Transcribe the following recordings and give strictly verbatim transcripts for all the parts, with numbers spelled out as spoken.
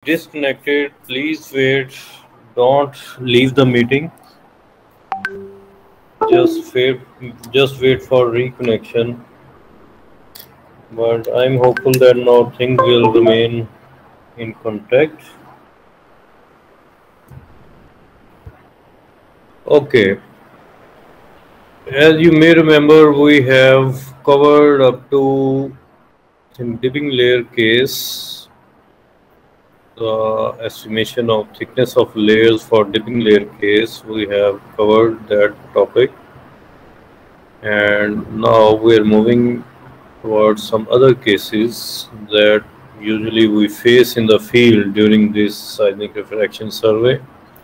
disconnected, please wait. Don't leave the meeting. Just wait, just wait for reconnection. But I'm hopeful that now things will remain in contact. Okay. As you may remember, we have covered up to in dipping layer case the estimation of thickness of layers for dipping layer case. We have covered that topic, and now we are moving towards some other cases that usually we face in the field during this seismic refraction survey.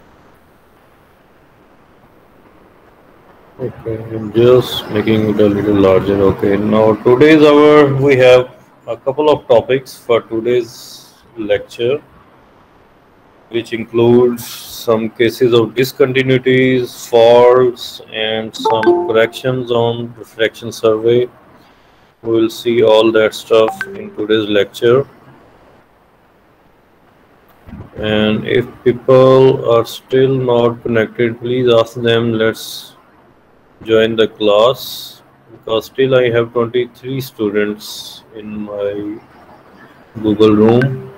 Okay, I'm just making it a little larger. Okay, now today's hour we have a couple of topics for today's lecture, which includes some cases of discontinuities, faults, and some corrections on refraction survey. We will see all that stuff in today's lecture. And if people are still not connected, please ask them, let's join the class, because still I have twenty-three students in my Google room.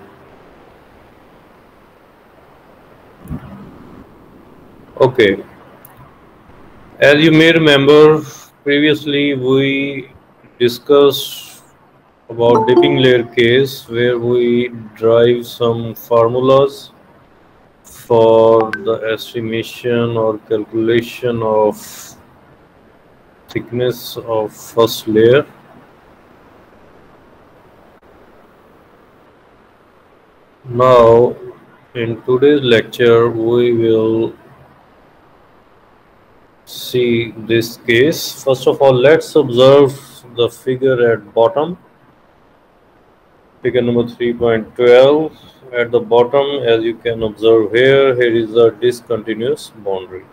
Okay, as you may remember, previously we discussed about dipping layer case where we derive some formulas for the estimation or calculation of thickness of first layer. Now in today's lecture we will see this case. First of all, let's observe the figure at bottom, figure number three point twelve. At the bottom, as you can observe here, here is a discontinuous boundary.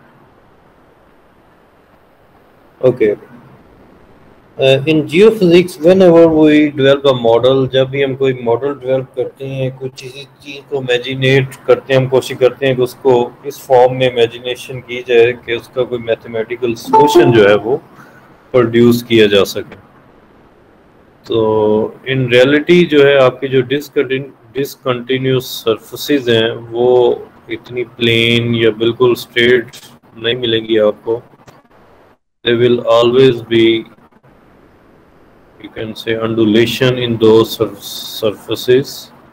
Okay. In geophysics whenever we develop a model, जब भी हम कोई model develop करते हैं, कुछ किसी चीज़ को इमेजिनेट करते हैं, हम कोशिश करते हैं कि उसको इस फॉर्म में इमेजिनेशन की जाए कि उसका कोई मैथमेटिकल सॉल्यूशन जो है वो प्रोड्यूस किया जा सके. तो इन रियलिटी जो है आपकी जो डिसकंटिन्यू डिसकंटिन्यूस सरफेसेस हैं वो इतनी प्लेन या बिल्कुल स्ट्रेट नहीं मिलेंगी आपको. There will always be, you can say, undulation in those sur surfaces.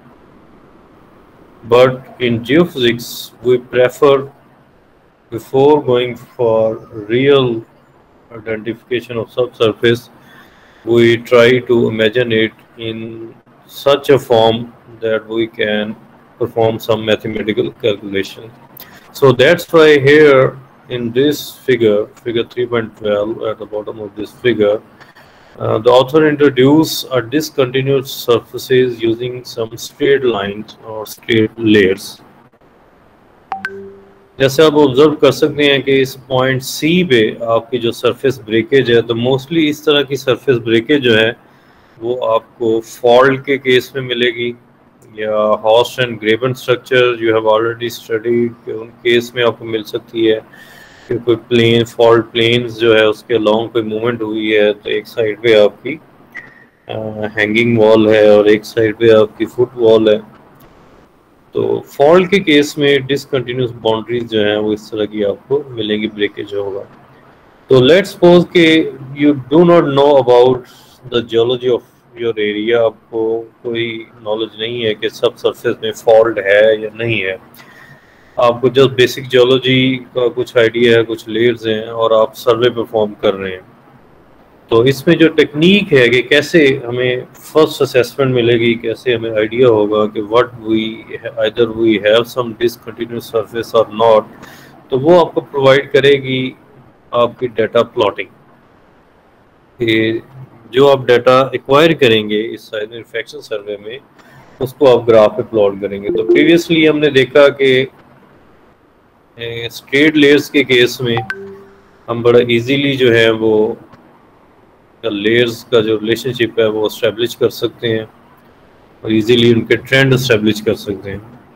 But in geophysics, we prefer, before going for real identification of subsurface, we try to imagine it in such a form that we can perform some mathematical calculation. So that's why here in this figure, figure three point twelve, at the bottom of this figure, uh, the author introduced a discontinuous surfaces using some straight lines or straight layers. जैसे आप observe कर सकते हैं कि इस point C पे आपकी जो सरफेस ब्रेकेज है, तो मोस्टली इस तरह की सरफेस ब्रेकेज जो है वो आपको फॉल्ट के केस में मिलेगी, या horst and graben structure you have already studied, उन केस में आपको मिल सकती है कि कोई प्लेन फॉल्ट प्लेन्स जो है उसके लॉन्ग कोई मूवमेंट हुई है, तो एक साइड पे आपकी हैंगिंग वॉल है और एक साइड पे आपकी फुट वॉल है. तो फॉल्ट के केस में डिसकंटिन्यूस बाउंड्रीज जो हैं वो इस तरह की आपको मिलेंगी, ब्रेकेज होगा. तो लेट्स सपोज कि you do not know about the geology of your area, आपको कोई नॉलेज नहीं है कि सब सरफेस में फॉल्ट है या नहीं है, आपको जस्ट बेसिक जियोलॉजी का कुछ आइडिया है, कुछ लेयर्स हैं और आप सर्वे परफॉर्म कर रहे हैं. तो इसमें जो टेक्निक है कि कैसे हमें फर्स्ट असेसमेंट मिलेगी, कैसे हमें आइडिया होगा कि what we either we have some discontinuous surface और नॉट, तो वो आपको प्रोवाइड करेगी आपकी डाटा प्लॉटिंग. कि जो आप डाटा एक्वायर करेंगे इस सेismic रिफ्रैक्शन सर्वे में, उसको आप ग्राफ पे प्लॉट करेंगे. तो प्रीवियसली हमने देखा कि स्ट्रेट लेयर्स के केस में हम बड़ा इजीली जो है वो लेयर्स का जो रिलेशनशिप है वो एस्टेब्लिश कर सकते हैं और इजीली उनके ट्रेंड एस्टेब्लिश कर सकते हैं.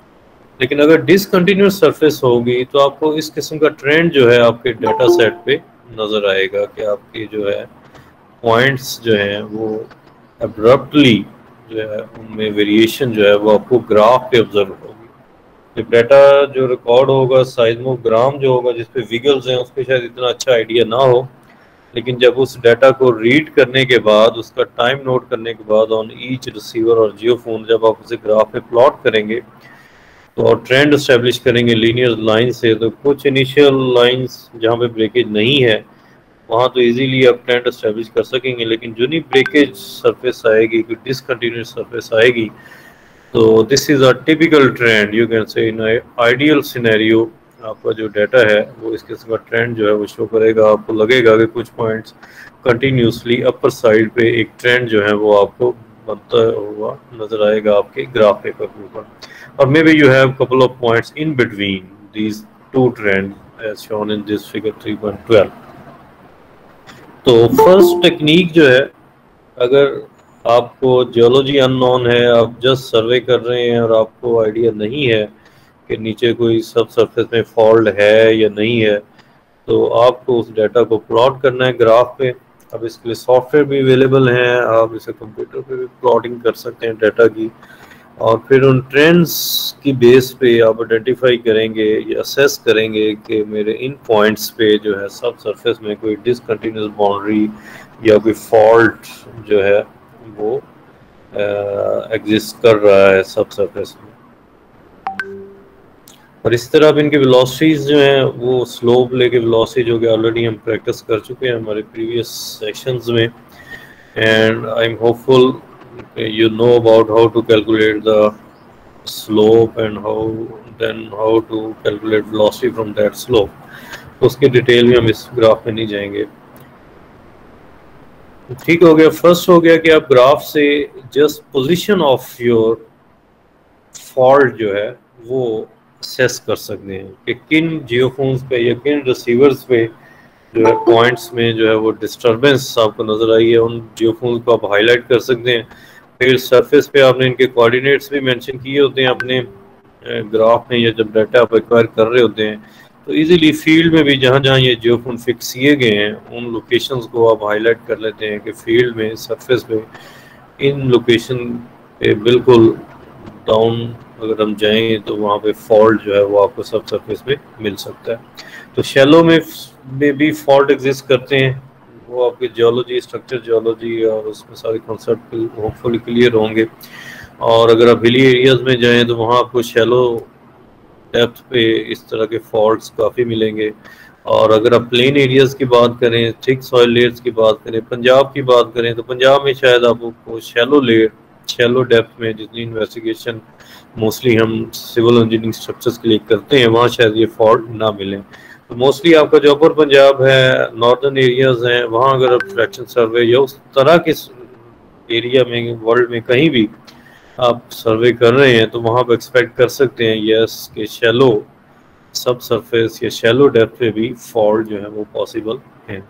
लेकिन अगर डिसकंटिन्यूस सरफेस होगी तो आपको इस किस्म का ट्रेंड जो है आपके डाटा सेट पे नज़र आएगा कि आपकी जो है पॉइंट्स जो हैं वो अब्रप्टली जो है उनमें वेरिएशन जो है वो आपको ग्राफ पे ऑब्जर्व होगी। जब डाटा जो रिकॉर्ड होगा साइज़मोग्राम जो होगा जिसपे विगल्स हैं उस पर शायद इतना अच्छा आइडिया ना हो, लेकिन जब उस डाटा को रीड करने के बाद उसका टाइम नोट करने के बाद ऑन ईच रिसीवर और जियो फोन जब आप उसे ग्राफ पे प्लॉट करेंगे तो और ट्रेंड इस्टेब्लिश करेंगे लीनियर लाइन से, तो कुछ इनिशियल लाइंस जहाँ पे ब्रेकेज नहीं है वहाँ तो इजीली आप ट्रेंड इस्टेब्लिश कर सकेंगे, लेकिन जो नहीं ब्रेकेज सरफेस आएगी, कोई डिसकंटिन्यूस सरफेस आएगी, तो this is a typical trend you can say in ideal scenario आपका जो डाटा है वो इस किस्म का ट्रेंड जो है वो शो करेगा। आपको लगेगा कि कुछ पॉइंट्स कंटिन्यूसली अपर साइड पे एक ट्रेंड जो है वो आपको बनता हुआ नजर आएगा आपके ग्राफ पेपर के ऊपर, और maybe you have couple of points in between these two trend as shown in this figure three point twelve. तो फर्स्ट टेक्निक जो है, अगर आपको जियोलॉजी अननोन है, आप जस्ट सर्वे कर रहे हैं और आपको आइडिया नहीं है कि नीचे कोई सब सरफेस में फॉल्ट है या नहीं है, तो आपको उस डाटा को प्लॉट करना है ग्राफ पे। अब इसके लिए सॉफ्टवेयर भी अवेलेबल हैं, आप इसे कंप्यूटर पे भी प्लॉटिंग कर सकते हैं डाटा की, और फिर उन ट्रेंड्स की बेस पे आप आइडेंटिफाई करेंगे या असेस करेंगे कि मेरे इन पॉइंट्स पे जो है सब सरफेस में कोई डिसकंटिन्यूस बाउंड्री या कोई फॉल्ट जो है वो एग्जिस्ट कर रहा है सब सरफेस में। और इस तरह अब इनके वेलोसिटीज जो हैं वो स्लोप लेके वेलोसिटी जो कि ऑलरेडी हम प्रैक्टिस कर चुके हैं हमारे प्रीवियस सेशंस में, and I am hopeful you know about how to calculate the slope and how then how to calculate velocity from that slope. तो उसके डिटेल में हम इस ग्राफ में नहीं जाएंगे। ठीक हो गया, फर्स्ट हो गया कि आप ग्राफ से just position of your fault जो है वो असेस कर सकते हैं कि किन जियोफोन्स पे या किन रिसीवर्स पे जो है पॉइंट्स में जो है वो डिस्टर्बेंस आपको नजर आई है, उन जियोफोन्स को आप हाईलाइट कर सकते हैं। फिर सरफेस पे आपने इनके कोऑर्डिनेट्स भी मेंशन किए होते हैं अपने ग्राफ में, या जब डाटा आप एक्वायर कर रहे होते हैं तो इजीली फील्ड में भी जहाँ जहाँ ये जियोफोन फिक्स किए गए हैं उन लोकेशंस को आप हाईलाइट कर लेते हैं कि फील्ड में सरफेस पे इन लोकेशन पे बिल्कुल डाउन अगर हम जाएं तो वहाँ पे फॉल्ट जो है वो आपको सब सरफेस पे मिल सकता है। तो शैलो में में भी फॉल्ट एग्जिस्ट करते हैं, वो आपके जियोलॉजी स्ट्रक्चर जियोलॉजी और उसमें सारे कॉन्सेप्ट होपफुली क्लियर होंगे। और अगर आप हिली एरियाज में जाएं तो वहाँ आपको शैलो डेप्थ पे इस तरह के फॉल्ट्स काफ़ी मिलेंगे। और अगर आप प्लेन एरियाज की बात करें, थिक सॉइल लेयर्स की बात करें, पंजाब की बात करें, तो पंजाब में शायद आपको शैलो लेयर शैलो डेप्थ में जितनी इन्वेस्टिगेशन मोस्टली हम सिविल इंजीनियरिंग स्ट्रक्चर्स के लिए करते हैं वहाँ शायद ये फॉल्ट ना मिले। तो मोस्टली आपका जो अपर पंजाब है, नॉर्दर्न एरियाज हैं, वहाँ अगर आप फ्रैक्शन सर्वे या उस तरह के एरिया में वर्ल्ड में कहीं भी आप सर्वे कर रहे हैं तो वहाँ आप एक्सपेक्ट कर सकते हैं यस कि शैलो सब सरफेस या शैलो डेप्थ पे भी फॉल्ट जो है वो पॉसिबल है।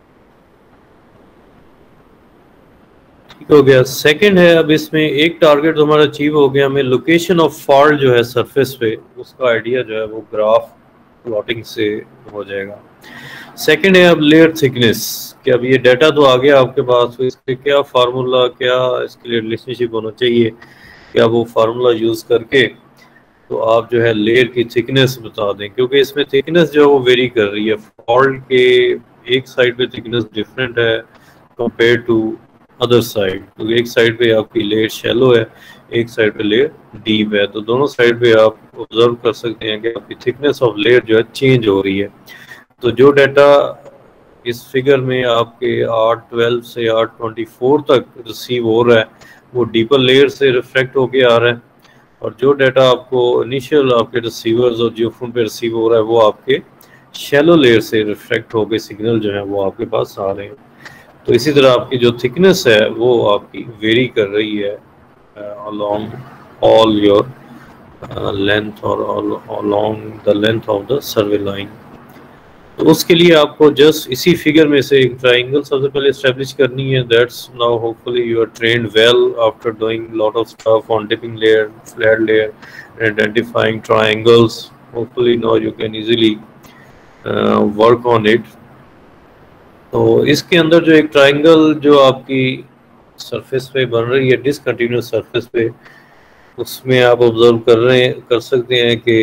ठीक हो गया। सेकंड है, अब इसमें एक टारगेट तो हमारा अचीव हो गया, हमें लोकेशन ऑफ फॉल्ट जो है सरफेस पे उसका आइडिया जो है वो ग्राफ प्लॉटिंग से हो जाएगा। सेकंड है अब लेयर थिकनेस, कि अब ये डाटा तो आ गया आपके पास, तो इसके क्या फार्मूला, क्या इसके लिए रिलेशनशिप होना चाहिए, क्या वो फार्मूला यूज़ करके तो आप जो है लेयर की थिकनेस बता दें, क्योंकि इसमें थिकनेस जो है वो वेरी कर रही है। फॉल्ट के एक साइड पे थिकनेस डिफरेंट है कंपेयर टू अदर साइड, क्योंकि एक साइड पे आपकी लेयर शैलो है, एक साइड पे लेयर डीप है, तो दोनों साइड पे आप ऑब्जर्व कर सकते हैं कि आपकी थिकनेस ऑफ लेयर जो है चेंज हो रही है। तो जो डाटा इस फिगर में आपके आर ट्वेल्व से आर ट्वेंटी फोर तक रिसीव हो रहा है वो डीपर लेयर से रिफ्लेक्ट होके आ रहा है, और जो डाटा आपको इनिशियल आपके रिसीवर्स और जियोफोन पे रिसीव हो रहा है वो आपके शैलो लेयर से रिफ्लेक्ट होके सिग्नल जो है वो आपके पास आ रहे हैं। तो इसी तरह आपकी जो थिकनेस है वो आपकी वेरी कर रही है अलॉन्ग ऑल योर लेंथ और along the length of the survey line. तो उसके लिए आपको जस्ट इसी फिगर में से एक ट्राइंगल सबसे पहले एस्टेब्लिश करनी है। That's now hopefully you are trained well after doing lot of stuff on dipping layer, flat layer, identifying triangles. Hopefully now you can easily uh, work on it. तो इसके अंदर जो एक ट्राइंगल जो आपकी सरफेस पे बन रही है, डिसकंटिन्यूस सरफेस पे, उसमें आप ऑब्जर्व कर रहे हैं कर सकते हैं कि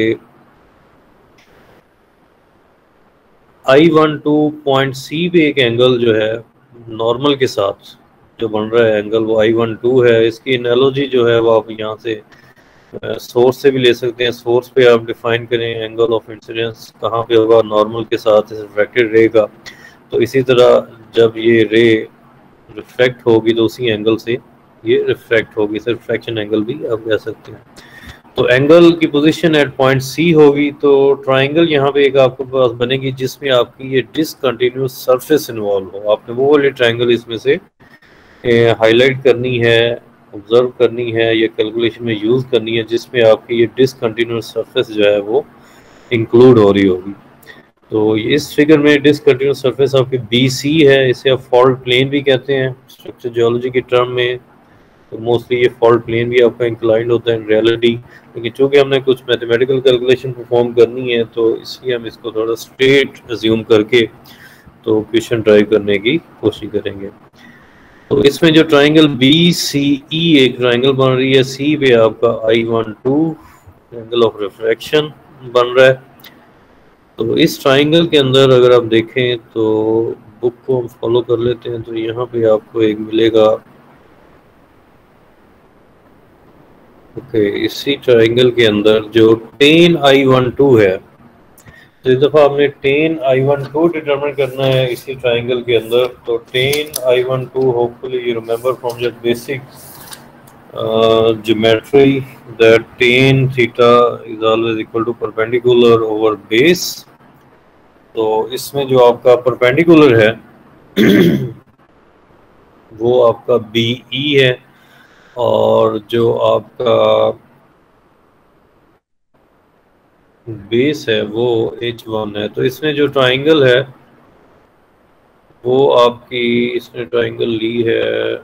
I one two point C पे एक एंगल जो है नॉर्मल के साथ जो बन रहा है एंगल, वो आई वन टू है। इसकी एनालॉजी जो है वो आप यहाँ से सोर्स uh, से भी ले सकते हैं। सोर्स पे आप डिफाइन करें एंगल ऑफ इंसिडेंस कहाँ पे होगा, नॉर्मल के साथ रिफ्रैक्टेड रे का। तो इसी तरह जब ये रे रिफ्लेक्ट होगी तो उसी एंगल से ये रिफ्रैक्ट होगी, इसे रिफ्रैक्शन एंगल भी आप कह सकते हैं। तो एंगल की पोजीशन एट पॉइंट सी होगी। तो ट्राइंगल यहाँ पे एक आपके पास बनेगी जिसमें आपकी ये डिसकंटिन्यूस सरफेस इन्वॉल्व हो। आपने वो वाली ट्राइंगल इसमें से हाईलाइट करनी है, ऑब्जर्व करनी है, ये कैलकुलेशन में यूज़ करनी है, जिसमें आपकी ये डिसकंटिन्यूस सरफेस जो है वो इंक्लूड हो रही होगी। तो इस फिगर में डिसकंटिन्यूस सरफेस आपकी बी सी है। इसे आप फॉल्ट प्लेन भी कहते हैं स्ट्रक्चर जियोलॉजी के टर्म में। तो मोस्टली ये फॉल्ट प्लेन भी आपका इंक्लाइंड होता है इन रियलिटी, लेकिन चूंकि हमने कुछ मैथमेटिकल कैलकुलेशन परफॉर्म करनी है तो इसलिए हम इसको थोड़ा स्ट्रेट अज्यूम करके तो क्वेश्चन ट्राई करने की कोशिश करेंगे। तो इसमें जो ट्राइंगल बी सी ई एक ट्राइंगल बन रही है, सी पे आपका I one two angle of refraction बन रहा है। तो इस ट्राइंगल के अंदर अगर आप देखें तो बुक को हम फॉलो कर लेते हैं, तो यहाँ पे आपको एक मिलेगा ओके okay, इसी ट्राइंगल के अंदर जो टेन आई वन टू है, तो इस दफ़ा आपने tan I one two determine करना है इसी ट्राइंगल के अंदर। तो tan I one two hopefully you remember from your basic geometry that tan theta is always equal to perpendicular over base. तो इसमें जो आपका परपेंडिकुलर है वो आपका बी ई है और जो आपका बेस है वो एच वन है। तो इसमें जो ट्राइंगल है वो आपकी इसने ट्राइंगल ली है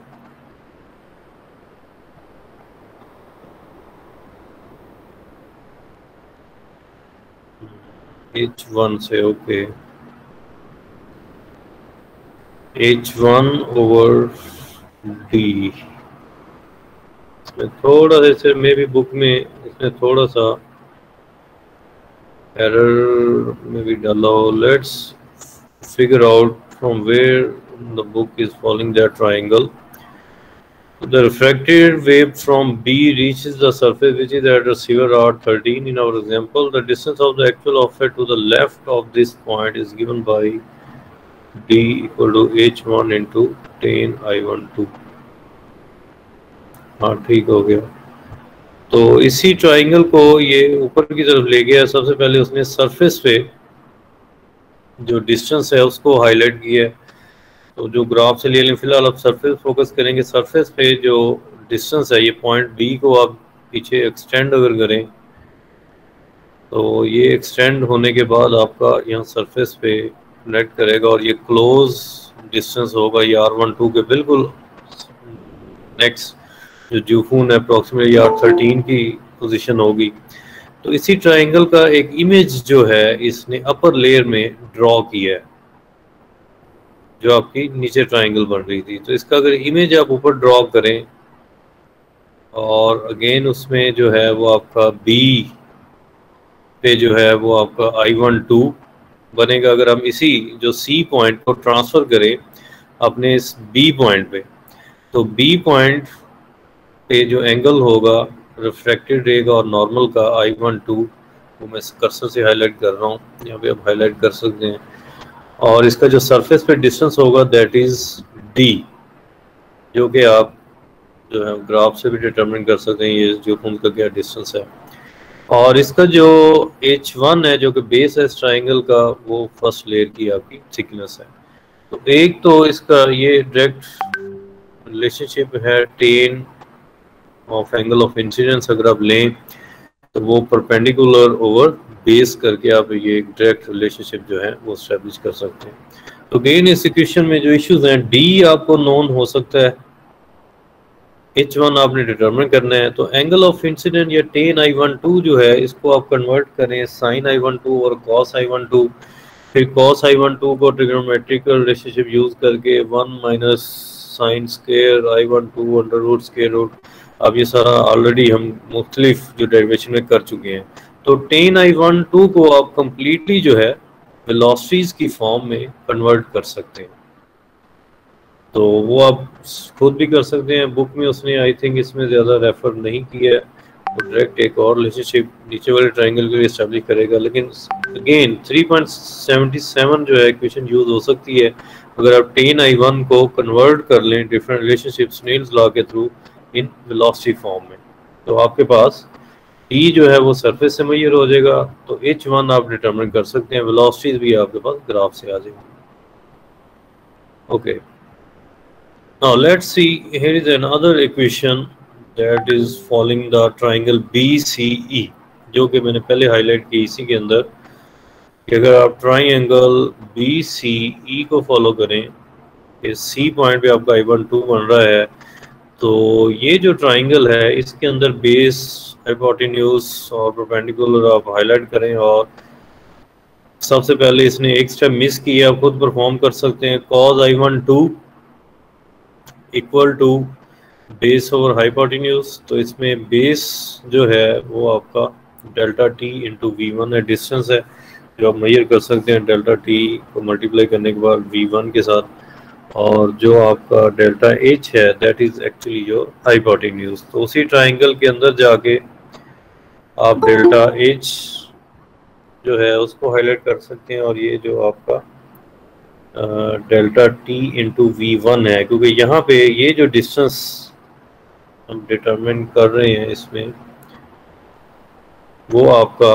एच वन से। Okay H one over D. इसमें थोड़ा सा मे भी बुक में इसमें थोड़ा सा error maybe डाला हो। Let's figure out from where the book is following that triangle. The refracted wave from B reaches the surface which is at receiver R thirteen. In our example, the distance of the actual offset to the left of this point is given by D equal to H one into ten I one two. हाँ ठीक हो गया। तो इसी triangle को ये ऊपर की तरफ ले गया। सबसे पहले उसने सरफेस पे जो डिस्टेंस है उसको हाईलाइट किया है। तो जो ग्राफ से ले लें, फिलहाल आप सरफेस फोकस करेंगे। सरफेस पे जो डिस्टेंस है ये पॉइंट बी को आप पीछे एक्सटेंड अगर करें तो ये एक्सटेंड होने के बाद आपका यहाँ सरफेस पे कनेक्ट करेगा और ये क्लोज डिस्टेंस होगा ये आर वन टू के बिल्कुल नेक्स्ट जो जूफून है अप्रॉक्सीमेटली आर थर्टीन की पोजीशन होगी। तो इसी ट्राइंगल का एक इमेज जो है इसने अपर लेयर में ड्रॉ किया है जो आपकी नीचे ट्राइंगल बन रही थी। तो इसका अगर इमेज आप ऊपर ड्रॉ करें और अगेन उसमें जो है वो आपका बी पे जो है वो आपका आई वन टू बनेगा। अगर हम इसी जो सी पॉइंट को ट्रांसफ़र करें अपने इस बी पॉइंट पे, तो बी पॉइंट पे जो एंगल होगा रिफ्रैक्टेड रे का और नॉर्मल का आई वन टू, वो मैं कर्सर से हाईलाइट कर रहा हूँ, यहाँ पे आप हाईलाइट कर सकते हैं। और इसका जो सरफेस पे डिस्टेंस होगा दैट इज़ डी, जो कि आप जो है ग्राफ से भी डिटरमिन कर सकते हैं ये जो उनका क्या डिस्टेंस है। और इसका जो एच वन है जो कि बेस है इस ट्राइंगल का, वो फर्स्ट लेयर की आपकी थिकनेस है। तो एक तो इसका ये डायरेक्ट रिलेशनशिप है tan of angle of incidence अगर आप लें तो वो परपेंडिकुलर ओवर बेस करके आप ये डायरेक्ट रिलेशनशिप जो है वो स्टैब्लिश कर सकते हैं। तो अगेन इस इक्वेशन में जो इश्यूज हैं, डी आपको नोन हो सकता है एच वन आपने डिटरमिन करना है। तो एंगल ऑफ इंसिडेंट या टेन आई वन टू जो है इसको आप कन्वर्ट करें साइन आई वन टू और कॉस आई वन टू, फिर कॉस आई वन टू को ट्रिग्नोमेट्रिकल रिलेशनशिप यूज करके one minus sine square I one two under root square root. अब ये सारा ऑलरेडी हम मुख्तलिफ जो डेरिवेशन में कर चुके हैं। तो टेन आई वन टू को आप कंप्लीटली जो है वेलोसिटीज की फॉर्म में कन्वर्ट कर सकते हैं। तो वो आप खुद भी कर सकते हैं, बुक में उसने आई थिंक इसमें ज़्यादा रेफर नहीं किया है, तो डायरेक्ट एक और रिलेशनशिप नीचे वाले ट्राइंगल के लिए इस्टेब्लिश करेगा। लेकिन again three point seven seven जो है इक्वेशन यूज हो सकती है अगर आप टेन आई वन को कन्वर्ट कर लें डिफरेंट रिलेशनशिप स्नेल्स लॉ के थ्रू इन वेलोसिटी फॉर्म में। तो आपके पास टी जो है वो सरफेस से मेजर हो जाएगा, तो एच वन आप डिटरमिन कर सकते हैं, वेलोसिटीज भी आपके पास ग्राफ से आ जाएंगी। Okay, now let's see, here is another equation that is following the triangle B C E, जो कि मैंने पहले हाईलाइट की इसी के अंदर कि अगर आप ट्राइंगल B C E को फॉलो करें, इस C पॉइंट पे आपका आई वन टू बन रहा है, तो ये जो ट्राइंगल है इसके अंदर बेस, हाइपोटेन्यूज और परपेंडिकुलर आप हाईलाइट करें। और सबसे पहले इसने एक स्टेप मिस किया, आप खुद परफॉर्म कर सकते हैं, cos I one two equal to base over hypotenuse. तो इसमें बेस जो है वो आपका delta T into V one है, डिस्टेंस है जो आप मेजर कर सकते हैं डेल्टा टी को मल्टीप्लाई करने के बाद वी वन के साथ, और जो आपका डेल्टा एच है that is actually your hypotenuse. तो उसी ट्राइंगल के अंदर जाके आप डेल्टा एच जो है उसको हाईलाइट कर सकते हैं, और ये जो आपका delta T into V one है, क्योंकि यहाँ पे ये जो डिस्टेंस हम डिटरमिन कर रहे हैं इसमें वो आपका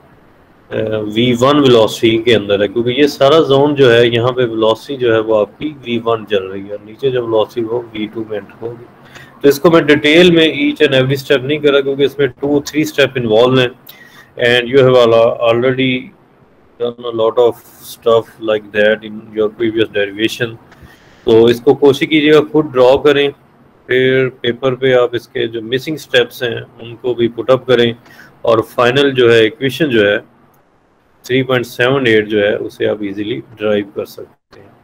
वी वन वेलोसिटी के अंदर है, क्योंकि ये सारा जोन जो है यहाँ पे वेलोसिटी जो है वो आपकी वी वन चल रही है, नीचे जो वेलोसिटी वो वी टू में एंटर होगी। तो इसको मैं डिटेल में ईच एंड एवरी स्टेप नहीं करा क्योंकि इसमें टू थ्री स्टेप इन्वॉल्व हैं, and you have already done a lot of stuff like that in your previous derivation। तो इसको कोशिश कीजिएगा खुद ड्रॉ करें, फिर पेपर पे आप इसके जो मिसिंग स्टेप्स हैं उनको भी पुट अप करें, और फाइनल जो है इक्वेशन जो है थ्री पॉइंट सेवन एट जो है उसे आप इजीली ड्राइव कर सकते हैं।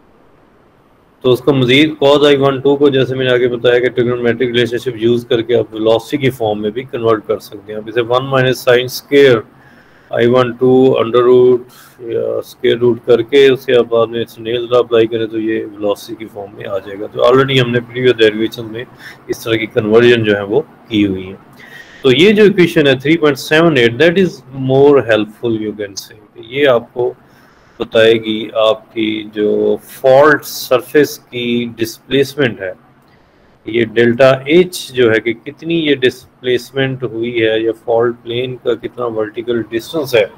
तो उसको मजीद कॉज आई वन टू को जैसे मैंने आगे बताया कि ट्रिग्नोमेट्रिक रिलेशनशिप यूज करके आप वेलोसिटी की फॉर्म में भी कन्वर्ट कर सकते हैं। आप इसे one minus sine square I one two under root या स्क्वायर रूट करके उसे आप बाद में स्नेल लॉ अप्लाई करें तो ये वेलोसिटी की फॉर्म में आ जाएगा। तो ऑलरेडी हमने प्रीवियस डेरिवेशन में इस तरह की कन्वर्जन जो है वो की हुई है। तो ये जो इक्वेशन है three point seven eight that is more helpful, you can say, ये आपको बताएगी आपकी जो फॉल्ट सरफेस की डिस्प्लेसमेंट है, ये डेल्टा एच जो है कि कितनी ये डिस्प्लेसमेंट हुई है या फॉल्ट प्लेन का कितना वर्टिकल डिस्टेंस है,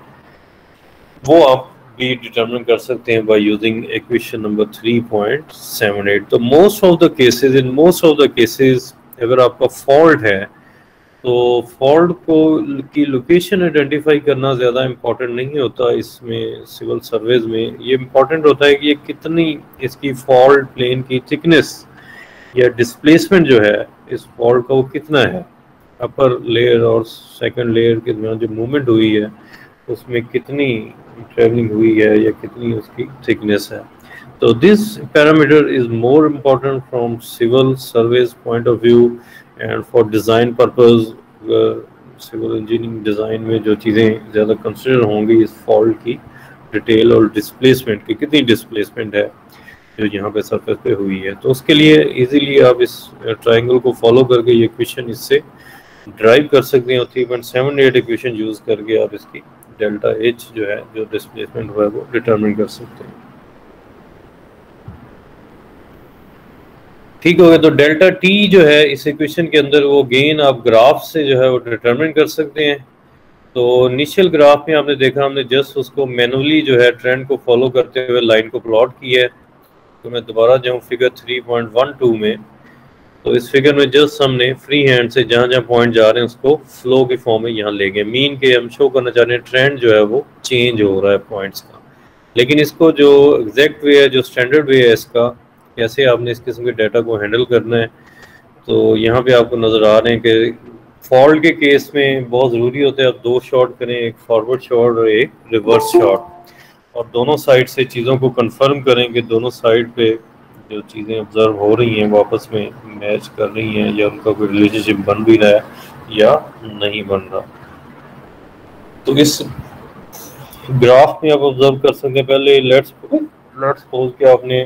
वो आप भी डिटरमिन कर सकते हैं by using equation number three point seven eight. तो most of the cases in most of the cases अगर आपका फॉल्ट है तो फॉल्ट को की लोकेशन आइडेंटिफाई करना ज़्यादा इम्पोर्टेंट नहीं होता इसमें सिविल सर्वेज में। ये इम्पोर्टेंट होता है कि ये कितनी इसकी फॉल्ट प्लेन की थिकनेस या डिस्प्लेसमेंट जो है इस फॉल्ट का वो कितना है, अपर लेयर और सेकंड लेयर के दरमियान जो मूवमेंट हुई है उसमें कितनी ट्रेवलिंग हुई है या कितनी उसकी थिकनेस है। तो this parameter is more important from civil surveys point of view and for design purpose. Civil engineering design में जो चीज़ें ज़्यादा कंसिडर होंगी इस फॉल्ट की डिटेल और डिस्प्लेसमेंट की, कितनी डिस्प्लेसमेंट है जो यहाँ पे सरफेस पे हुई है। तो उसके लिए इजीली आप इस ट्रायंगल को फॉलो करके ये इक्वेशन इससे ड्राइव कर सकते हैं, और three point seven eight equation use करके आप इसकी डेल्टा एच जो है जो डिस्प्लेसमेंट हुआ है वो डिटरमिन कर सकते हैं। ठीक हो गया। तो डेल्टा टी जो है इस इक्वेशन के अंदर वो गेन आप ग्राफ से जो है वो डिटरमिन कर सकते हैं। तो इनिशियल ग्राफ में आपने देखा हमने जस्ट उसको मैनुअली जो है ट्रेंड को फॉलो करते हुए लाइन को प्लॉट किया है। तो मैं दोबारा जाऊँ figure three point one two में, तो इस फिगर में जस्ट हमने फ्री हैंड से जहाँ जहाँ पॉइंट जा रहे हैं उसको फ्लो की फॉर्म में यहाँ ले गए। मीन के हम शो करना चाह रहे हैं ट्रेंड जो है वो चेंज हो रहा है पॉइंट्स का, लेकिन इसको जो एग्जैक्ट वे है, जो स्टैंडर्ड वे है इसका कैसे आपने इस किस्म के डाटा को हैंडल करना है, तो यहाँ पे आपको नज़र आ रहे हैं कि फॉल्ट के केस में बहुत ज़रूरी होता है आप दो शॉट करें, एक फॉरवर्ड शॉट और एक रिवर्स शॉट, और दोनों साइड से चीज़ों को कंफर्म करें कि दोनों साइड पे जो चीज़ें ऑब्जर्व हो रही हैं वो आपस में मैच कर रही हैं या उनका कोई रिलेशनशिप बन भी रहा है या नहीं बन रहा। तो इस ग्राफ में आप ऑब्जर्व कर सकते हैं, पहले लेट्स लेट्स सपोज कि आपने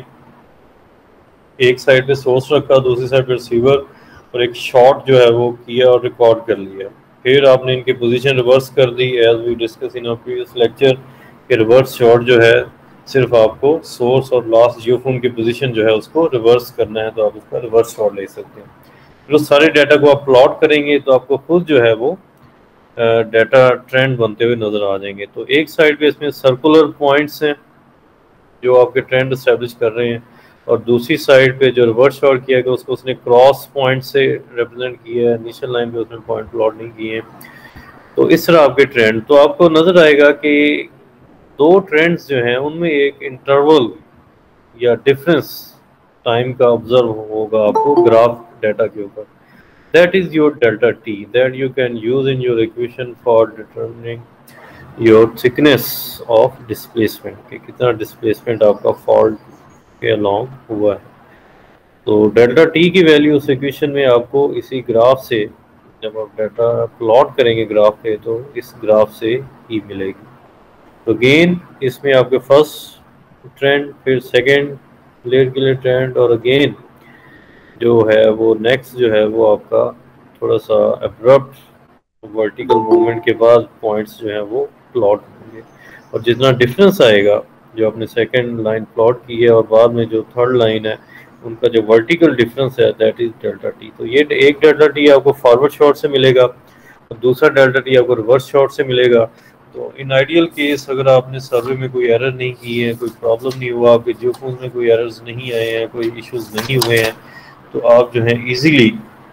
एक साइड पे सोर्स रखा, दूसरी साइड पे रिसीवर, और एक शॉट जो है वो किया और रिकॉर्ड कर लिया। फिर आपने इनकी पोजीशन रिवर्स कर दी as we discuss in our previous lecture कि रिवर्स शॉट जो है सिर्फ आपको सोर्स और लास्ट जियोफोन की पोजीशन जो है उसको रिवर्स करना है, तो आप उसका रिवर्स शॉट ले सकते हैं। फिर उस सारे डाटा को आप प्लॉट करेंगे तो आपको खुद जो है वो डाटा ट्रेंड बनते हुए नज़र आ जाएंगे। तो एक साइड पे इसमें सर्कुलर पॉइंट्स हैं जो आपके ट्रेंड एस्टेब्लिश कर रहे हैं, और दूसरी साइड पे जो रिवर्स शॉट किया गया उसको उसने क्रॉस पॉइंट से रिप्रेजेंट किया है, इनिशियल लाइन पे उसने पॉइंट प्लॉट नहीं किए हैं। तो इस तरह आपके ट्रेंड, तो आपको नज़र आएगा कि दो ट्रेंड्स जो हैं उनमें एक इंटरवल या डिफरेंस टाइम का ऑब्जर्व होगा आपको ग्राफ डाटा के ऊपर। That is your delta T that you can use in your equation for determining your thickness of displacement, कि कितना डिस्प्लेसमेंट आपका फॉल्ट के अलॉन्ग हुआ है। तो डेल्टा टी की वैल्यू उस इक्वेशन में आपको इसी ग्राफ से, जब आप डाटा प्लॉट करेंगे ग्राफ पे, तो इस ग्राफ से ही मिलेगी। तो अगेन इसमें आपके फर्स्ट ट्रेंड, फिर सेकेंड लेयर के लिए ट्रेंड, और अगेन जो है वो नेक्स्ट जो है वो आपका थोड़ा सा एब्रप्ट वर्टिकल मूवमेंट के बाद पॉइंट्स जो है वो प्लॉट होंगे, और जितना डिफरेंस आएगा जो आपने सेकंड लाइन प्लॉट की है और बाद में जो थर्ड लाइन है उनका जो वर्टिकल डिफरेंस है दैट इज डेल्टा टी। तो ये एक डेल्टा टी आपको फॉरवर्ड शॉट से मिलेगा और दूसरा डेल्टा टी आपको रिवर्स शॉट से मिलेगा। तो इन आइडियल केस अगर आपने सर्वे में कोई एरर नहीं की है, कोई प्रॉब्लम नहीं हुआ, आपके जियोफोन में कोई एरर्स नहीं आए हैं, कोई इश्यूज नहीं हुए हैं, तो आप जो है इजीली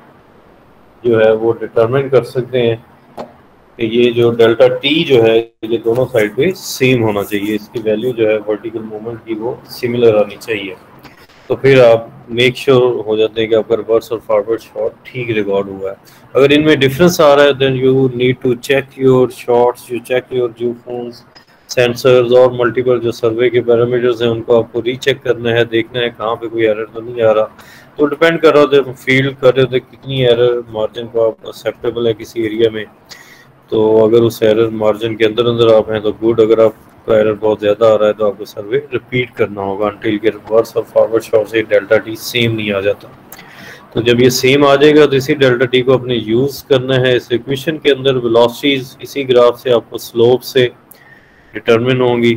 जो है वो डिटरमिन कर सकते हैं कि ये जो डेल्टा टी जो है ये दोनों साइड पे सेम होना चाहिए, इसकी वैल्यू जो है वर्टिकल मूवमेंट की वो सिमिलर आनी चाहिए। तो फिर आप मेक श्योर sure हो जाते हैं कि आपका रिवर्स और फॉरवर्ड शॉट ठीक रिकॉर्ड हुआ है। अगर इनमें डिफरेंस आ रहा है then you need to check your shots, you check your geophones, sensors और मल्टीपल जो सर्वे के पैरामीटर्स हैं उनको आपको रीचेक करना है, देखना है कहाँ पे कोई एरर तो नहीं आ रहा। तो डिपेंड कर रहा होता है फील्ड कर रहे होते कितनी एरर मार्जिन को आप एक्सेप्टेबल है किसी एरिया में। तो अगर उस एरर मार्जिन के अंदर अंदर आप हैं तो गुड, अगर आपका एरर बहुत ज़्यादा आ रहा है तो आपको सर्वे रिपीट करना होगा अंटिल के रिवर्स और फॉरवर्ड शॉट से डेल्टा टी सेम नहीं आ जाता। तो जब ये सेम आ जाएगा तो इसी डेल्टा टी को अपने यूज़ करना है इस इक्वेशन के अंदर। वेलोसिटीज इसी ग्राफ से आपको स्लोप से डिटरमिन होंगी,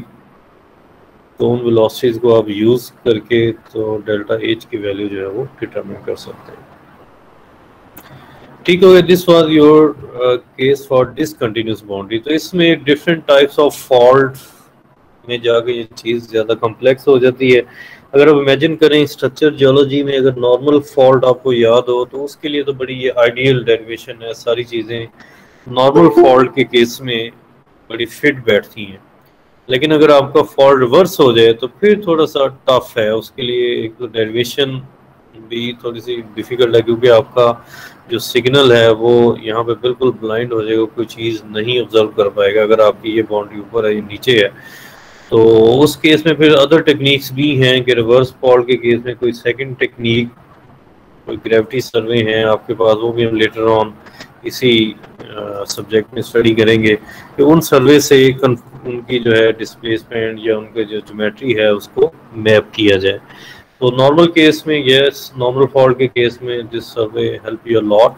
तो उन वेलोसिटीज को आप यूज़ करके तो डेल्टा एच की वैल्यू जो है वो डिटरमिन कर सकते हैं। ठीक हो गया, this was your case for discontinuous boundary. तो इसमें डिफरेंट टाइप्स ऑफ फॉल्ट में जाके ये चीज़ ज़्यादा कॉम्प्लेक्स हो जाती है। अगर आप इमेजिन करें स्ट्रक्चर जियोलॉजी में अगर नॉर्मल फॉल्ट आपको याद हो तो उसके लिए तो बड़ी ये आइडियल डेरिवेशन है, सारी चीज़ें नॉर्मल फॉल्ट के केस में बड़ी फिट बैठती हैं। लेकिन अगर आपका फॉल्ट रिवर्स हो जाए तो फिर थोड़ा सा टफ है, उसके लिए एक तो डेरिवेशन भी थोड़ी सी डिफ़िकल्ट है, क्योंकि आपका जो सिग्नल है वो यहाँ पे बिल्कुल ब्लाइंड हो जाएगा, कोई चीज़ नहीं ऑब्जर्व कर पाएगा अगर आपकी ये बाउंड्री ऊपर है या नीचे है। तो उस केस में फिर अदर टेक्निक्स भी हैं कि रिवर्स फॉल्ट के केस में कोई सेकंड टेक्निक, कोई ग्रेविटी सर्वे हैं आपके पास, वो भी हम लेटर ऑन इसी सब्जेक्ट में स्टडी करेंगे कि उन सर्वे से उनकी जो है डिस्प्लेसमेंट या उनके जो ज्योमेट्री है उसको मैप किया जाए। तो नॉर्मल केस में यस, नॉर्मल फॉल्ट के केस में this survey help you a lot,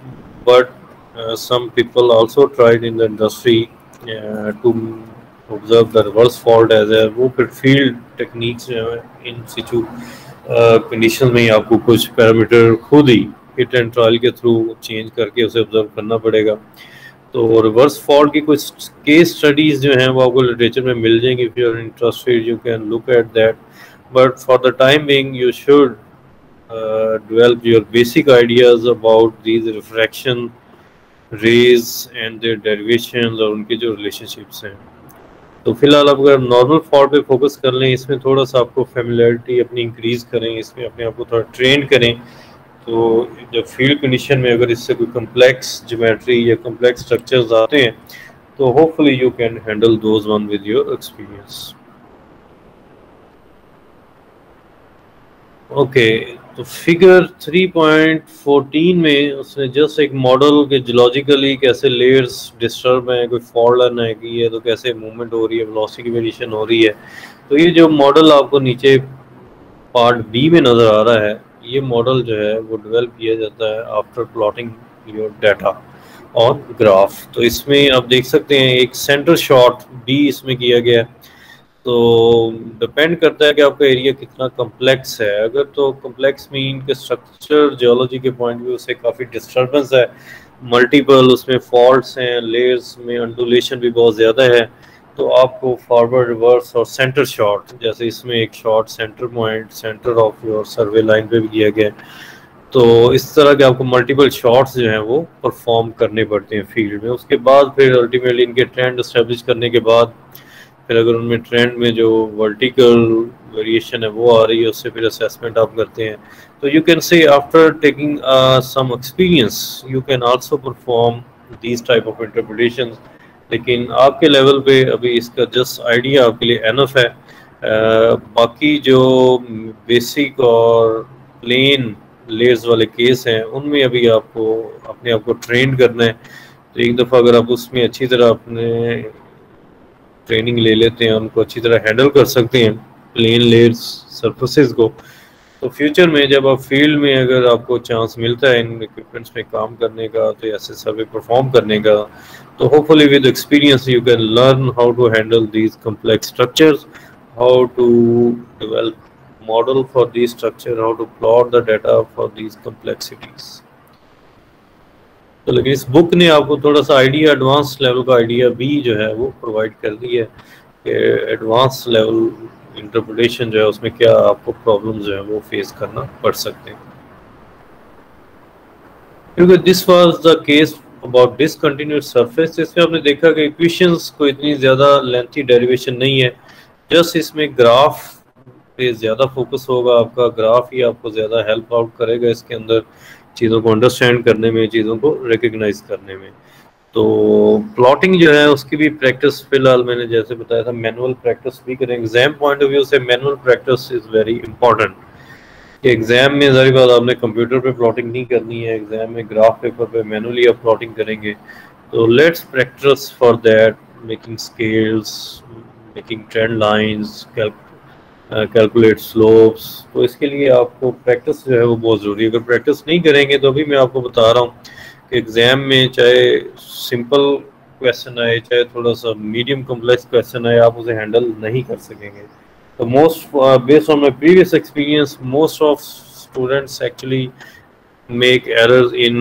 but some people also tried in the industry to observe the reverse fault as a, वो फिर फील्ड टेक्निक्स जो है इन सिचू कंडीशन में ही आपको कुछ पैरामीटर खुद ही हिट एंड ट्रायल के थ्रू चेंज करके उसे ऑब्जर्व करना पड़ेगा। तो रिवर्स फॉल्ट की कुछ केस स्टडीज जो हैं वो आपको लिटरेचर में मिल जाएंगी, if you are interested you can look at that, but for the time being you should uh, develop your basic ideas about these refraction rays and their derivations और उनके जो relationships हैं। तो फिलहाल आप अगर नॉर्मल फॉल्ट पे focus कर लें, इसमें थोड़ा सा आपको फेमिलियरिटी अपनी इंक्रीज करें, इसमें अपने आप को थोड़ा ट्रेन करें, तो जब फील्ड कंडीशन में अगर इससे कोई कम्प्लेक्स ज्योमेट्री या कम्प्लेक्स स्ट्रक्चर्स आते हैं तो hopefully you can handle those one with your experience. Okay, तो फिगर थ्री पॉइंट फोर्टीन में उसने जस्ट एक मॉडल के जियोलॉजिकली कैसे लेयर्स डिस्टर्ब हैं, कोई फॉल्ट लाइन है कि है तो कैसे मूवमेंट हो रही है, वेलोसिटी की वेरिएशन हो रही है। तो ये जो मॉडल आपको नीचे पार्ट बी में नज़र आ रहा है, ये मॉडल जो है वो डेवलप किया जाता है आफ्टर प्लॉटिंग योर डाटा और ग्राफ। तो इसमें आप देख सकते हैं एक सेंटर शॉट भी इसमें किया गया है। तो डिपेंड करता है कि आपका एरिया कितना कम्प्लेक्स है। अगर तो कम्प्लेक्स मीन के स्ट्रक्चर जियोलॉजी के पॉइंट व्यू से काफ़ी डिस्टर्बेंस है, मल्टीपल उसमें फॉल्ट्स हैं, लेयर्स में अंडुलेशन भी बहुत ज़्यादा है, तो आपको फॉरवर्ड, रिवर्स और सेंटर शॉट, जैसे इसमें एक shot centre point centre of your survey line पे भी किया गया है, तो इस तरह के आपको मल्टीपल शॉट्स जो हैं वो परफॉर्म करने पड़ते हैं फील्ड में। उसके बाद फिर अल्टीमेटली इनके ट्रेंड एस्टेब्लिश करने के बाद फिर अगर उनमें ट्रेंड में जो वर्टिकल वेरिएशन है वो आ रही है, उससे फिर असेसमेंट आप करते हैं। तो you can say after taking some experience you can also perform these type of interpretations. लेकिन आपके लेवल पे अभी इसका जस्ट आइडिया आपके लिए एनफ है। uh, बाकी जो बेसिक और प्लेन लेयर्स वाले केस हैं उनमें अभी आपको अपने आप को ट्रेन करना है। तो एक दफ़ा अगर आप उसमें अच्छी तरह अपने ट्रेनिंग ले लेते हैं, उनको अच्छी तरह हैंडल कर सकते हैं प्लेन लेयर्स सरफेसेस को, तो फ्यूचर में जब आप फील्ड में अगर आपको चांस मिलता है इन इक्विपमेंट्स में काम करने का, तो ऐसे सर्वे परफॉर्म करने का, तो hopefully with experience you can learn how to handle these complex structures, how to develop model for these structure, how to plot the data for these complexities. तो लेकिन इस बुक ने आपको थोड़ा सा आइडिया, एडवांस लेवल का idea भी जो है वो प्रोवाइड कर दिया है कि एडवांस लेवल इंटरप्रिटेशन जो है उसमें क्या आपको प्रॉब्लम्स जो है वो फेस करना पड़ सकते हैं। क्योंकि this was the case about discontinuous surface, इसमें आपने देखा कि इक्वेशंस को इतनी ज़्यादा लेंथी डेरिवेशन नहीं है, जस्ट इसमें ग्राफ पे ज़्यादा फोकस होगा। आपका ग्राफ ही आपको ज़्यादा हेल्प आउट करेगा इसके अंदर चीज़ों को अंडरस्टैंड करने में, चीज़ों को रिकग्नाइज करने में। तो प्लॉटिंग जो है उसकी भी प्रैक्टिस फिलहाल मैंने जैसे बताया था मैनुअल प्रैक्टिस भी करें। एग्जाम पॉइंट ऑफ व्यू से manual practice is very important. कि एग्जाम में सारी बात आपने कंप्यूटर पे प्लॉटिंग नहीं करनी है, एग्जाम में ग्राफ पेपर पे मैनुअली आप प्लॉटिंग करेंगे। तो let's practice for that, making scales, making trend lines, calculate slopes. तो इसके लिए आपको प्रैक्टिस जो है वो बहुत ज़रूरी है। अगर प्रैक्टिस नहीं करेंगे तो अभी मैं आपको बता रहा हूँ कि एग्ज़ाम में चाहे सिंपल क्वेश्चन आए, चाहे थोड़ा सा मीडियम कॉम्प्लेक्स क्वेश्चन आए, आप उसे हैंडल नहीं कर सकेंगे। So most uh, based on my previous experience, most of students actually make errors in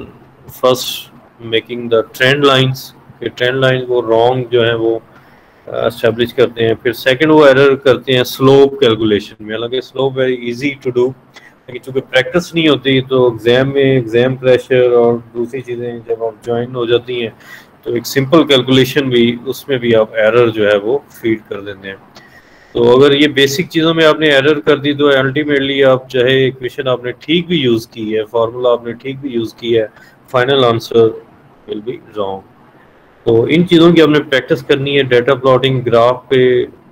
first making the trend lines. कि trend lines वो wrong जो है वो establish uh, करते हैं। फिर second वो error करते हैं slope calculation में। हालांकि slope very easy to do, लेकिन चूँकि practice नहीं होती तो एग्जाम में एग्जाम pressure और दूसरी चीज़ें जब आप ज्वाइन हो जाती हैं तो एक simple calculation भी उसमें भी आप error जो है वो feed कर देते हैं। तो अगर ये बेसिक चीज़ों में आपने एरर कर दी तो अल्टीमेटली आप चाहे इक्वेशन आपने ठीक भी यूज़ की है, फार्मूला आपने ठीक भी यूज़ की है, final answer will be wrong. तो इन चीज़ों की आपने प्रैक्टिस करनी है। डाटा प्लॉटिंग ग्राफ पे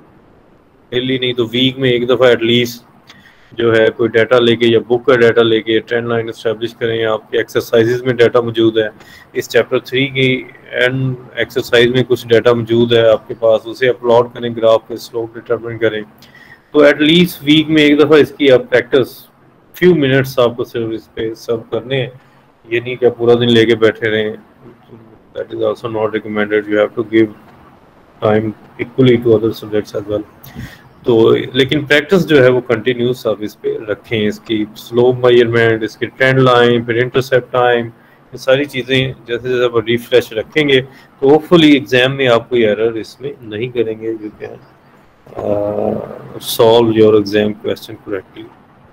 डेली नहीं तो वीक में एक दफ़ा एटलीस्ट जो है कोई डाटा लेके या बुक का डाटा लेके ट्रेंड लाइन इस्टेब्लिश करें। आपके एक्सरसाइजेज में डाटा मौजूद है, इस चैप्टर थ्री की एंड एक्सरसाइज में कुछ डाटा मौजूद है आपके पास, उसे अपलोड करें, ग्राफ पे स्लोप डिटरमिन करें। तो एटलीस्ट वीक में एक दफ़ा इसकी आप प्रैक्टिस, फ्यू मिनट्स आपको सिर्फ इस पे सर्व करने हैं, ये नहीं कि पूरा दिन लेके बैठे रहें। That is also not recommended, you have to give time equally to other subjects as well. तो लेकिन प्रैक्टिस जो है वो कंटिन्यूस आप इस पे रखें, इसकी स्लोप मेजरमेंट, इसकी ट्रेंड लाइन, फिर इंटरसेप्ट टाइम, ये सारी चीज़ें जैसे जैसे आप रिफ्रेश रखेंगे तो होपफुली एग्जाम में आप कोई एरर इसमें नहीं करेंगे। You can solve your exam question correctly.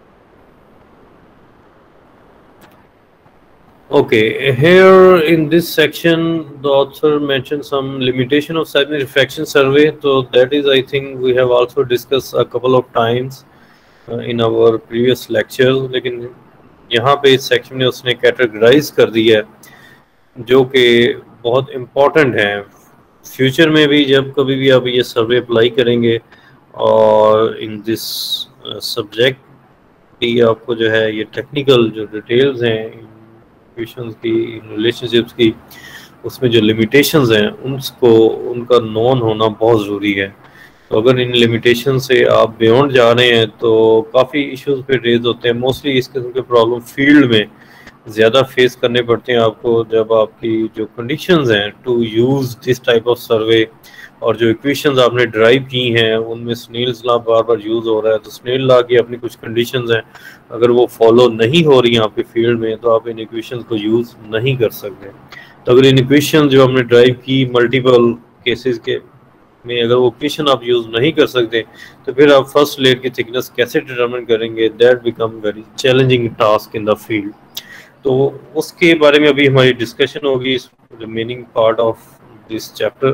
Okay, here in this section the author mentioned some limitation of seismic refraction survey. So that is, I think we have also discussed a couple of times uh, in our previous lectures. लेकिन यहाँ पे इस section में उसने categorise कर दिया है जो कि बहुत इम्पोर्टेंट है फ्यूचर में भी, जब कभी भी आप ये सर्वे अप्लाई करेंगे और इन दिस सब्जेक्ट की आपको जो है ये टेक्निकल जो डिटेल्स हैं इक्वेशंस की, रिलेशनशिप्स की, उसमें जो लिमिटेशंस हैं उनको उनका नॉन होना बहुत ज़रूरी है। तो अगर इन लिमिटेशन से आप बियॉन्ड जा रहे हैं तो काफ़ी इश्यूज पे रेज होते हैं। मोस्टली इस किस्म के प्रॉब्लम फील्ड में ज़्यादा फेस करने पड़ते हैं आपको जब आपकी जो कंडीशंस हैं to use this type of survey और जो इक्वेशंस आपने ड्राइव की हैं उनमें स्नेल्स लॉ बार बार यूज़ हो रहा है। तो स्नेल लॉ की अपनी कुछ कंडीशंस हैं, अगर वो फॉलो नहीं हो रही हैं आपके फील्ड में तो आप इन इक्वेशंस को यूज़ नहीं कर सकते। तो अगर इन इक्वेशन जो हमने ड्राइव की मल्टीपल केसेस के में अगर वो इक्वेशन आप यूज़ नहीं कर सकते तो फिर आप फर्स्ट लेयर की थिकनेस कैसे डिटरमिन करेंगे? That become very challenging task in the field. तो उसके बारे में अभी हमारी डिस्कशन होगी इस remaining part of this chapter.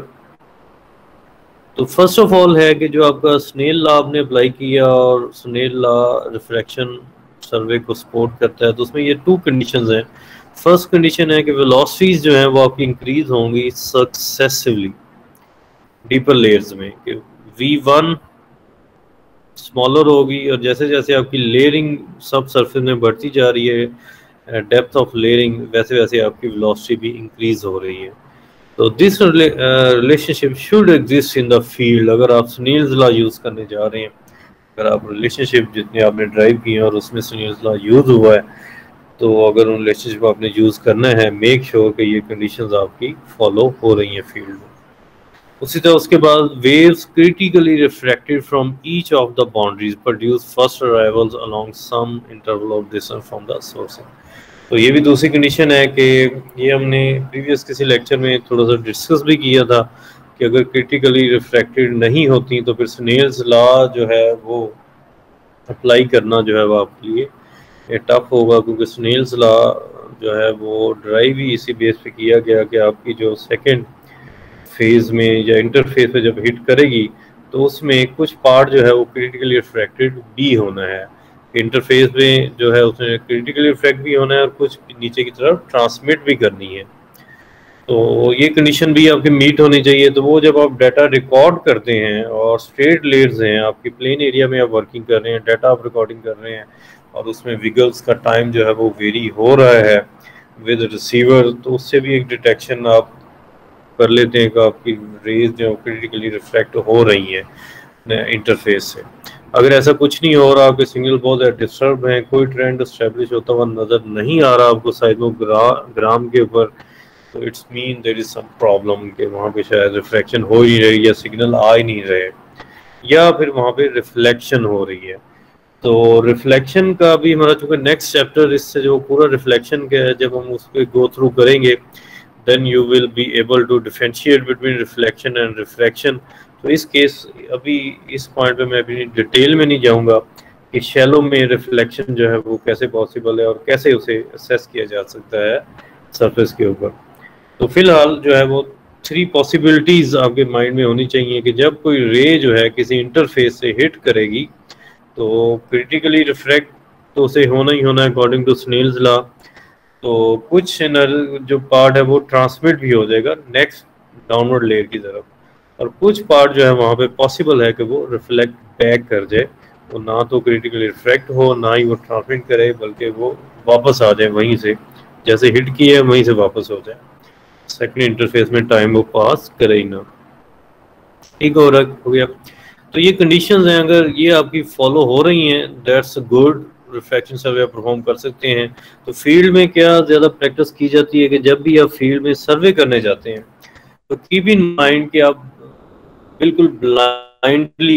तो फर्स्ट ऑफ ऑल है कि जो आपका स्नेल लॉ आपने अप्लाई किया और स्नेल लॉ रिफ्रैक्शन सर्वे को सपोर्ट करता है, तो उसमें ये टू कंडीशंस हैं। फर्स्ट कंडीशन है कि वेलोसिटीज जो है वो आपकी इंक्रीज होंगी सक्सेसिवली डीपर लेयर्स में, कि वी वन स्मॉलर होगी और जैसे जैसे आपकी लेयरिंग सब सरफेस में बढ़ती जा रही है डेप्थ ऑफ लेयरिंग, वैसे वैसे आपकी वेलोसिटी भी इंक्रीज हो रही है। तो this relationship should exist in the field. अगर आप स्नेल्स लॉ यूज़ करने जा रहे हैं, अगर आप रिलेशनशिप जितने आपने ड्राइव किए हैं और उसमें स्नेल्स लॉ यूज़ हुआ है, तो अगर उन रिलेशनशिप आपने यूज़ करना है, मेक श्योर कि ये कंडीशंस आपकी फॉलो हो रही हैं फील्ड में। उसी तरह उसके बाद waves critically refracted from each of the boundaries produce first arrivals along some interval of distance from the source. तो ये भी दूसरी कंडीशन है कि ये हमने प्रीवियस किसी लेक्चर में थोड़ा सा डिस्कस भी किया था कि अगर क्रिटिकली रिफ्रैक्टेड नहीं होती तो फिर स्नेल्स लॉ जो है वो अप्लाई करना जो है वो आपके लिए टफ होगा, क्योंकि स्नेल्स लॉ जो है वो ड्राइव ही इसी बेस पे किया गया कि आपकी जो सेकेंड फेज में या इंटरफेस पे जब हिट करेगी तो उसमें कुछ पार्ट जो है वो क्रिटिकली रिफ्रैक्टेड भी होना है। इंटरफेस में जो है उसमें क्रिटिकली रिफ्रैक्ट भी होना है और कुछ नीचे की तरफ ट्रांसमिट भी करनी है। तो ये कंडीशन भी आपकी मीट होनी चाहिए। तो वो जब आप डाटा रिकॉर्ड करते हैं और स्ट्रेट लेयर्स हैं, आपकी प्लेन एरिया में आप वर्किंग कर रहे हैं, डाटा आप रिकॉर्डिंग कर रहे हैं और उसमें विगल्स का टाइम जो है वो वेरी हो रहा है विद रिसीवर, तो उससे भी एक डिटेक्शन आप कर लेते हैं कि आपकी रेज जो क्रिटिकली रिफ्रैक्ट हो रही हैं इंटरफेस से। अगर ऐसा कुछ नहीं हो रहा, आपके सिग्नल बहुत डिस्टर्ब हैं, कोई ट्रेंड एस्टेब्लिश होता हुआ नज़र नहीं आ रहा आपको साइज़मोग्राम के ऊपर, तो it's mean there is some problem कि वहाँ पे शायद रिफ्रैक्शन हो ही रही है, सिग्नल आ ही नहीं रहे, या फिर वहाँ पे रिफ्लेक्शन हो रही है। तो रिफ्लेक्शन का भी हमारा चूँकि नेक्स्ट चैप्टर इससे जो पूरा रिफ्लेक्शन का है, जब हम उस पर गो थ्रू करेंगे then you will be able to differentiate between reflection and refraction। तो इस केस अभी इस पॉइंट पे मैं अभी डिटेल में नहीं जाऊंगा कि शैलो में रिफ्लेक्शन जो है वो कैसे पॉसिबल है और कैसे उसे असेस किया जा सकता है सरफेस के ऊपर। तो फिलहाल जो है वो थ्री पॉसिबिलिटीज आपके माइंड में होनी चाहिए कि जब कोई रे जो है किसी इंटरफेस से हिट करेगी तो क्रिटिकली रिफ्रैक्ट तो उसे होना ही होना है अकॉर्डिंग टू स्नेल्स लॉ। तो कुछ जो पार्ट है वो ट्रांसमिट भी हो जाएगा नेक्स्ट डाउनवर्ड लेयर की तरफ, और कुछ पार्ट जो है वहाँ पे पॉसिबल है कि वो रिफ्लेक्ट बैक कर जाए। तो ना तो क्रिटिकली रिफ्रैक्ट हो, ना ही वो ट्रांसमिट करे, बल्कि वो वापस आ जाए वहीं से, जैसे हिट किया है वहीं से वापस हो जाए, सेकंड इंटरफेस में टाइम वो पास करे ही ना। ठीक हो रहा हो गया। तो ये कंडीशंस हैं, अगर ये आपकी फॉलो हो रही हैं that's good, refraction survey perform कर सकते हैं। तो फील्ड में क्या ज़्यादा प्रैक्टिस की जाती है कि जब भी आप फील्ड में सर्वे करने जाते हैं तो कीप इन माइंड कि आप बिल्कुल ब्लाइंडली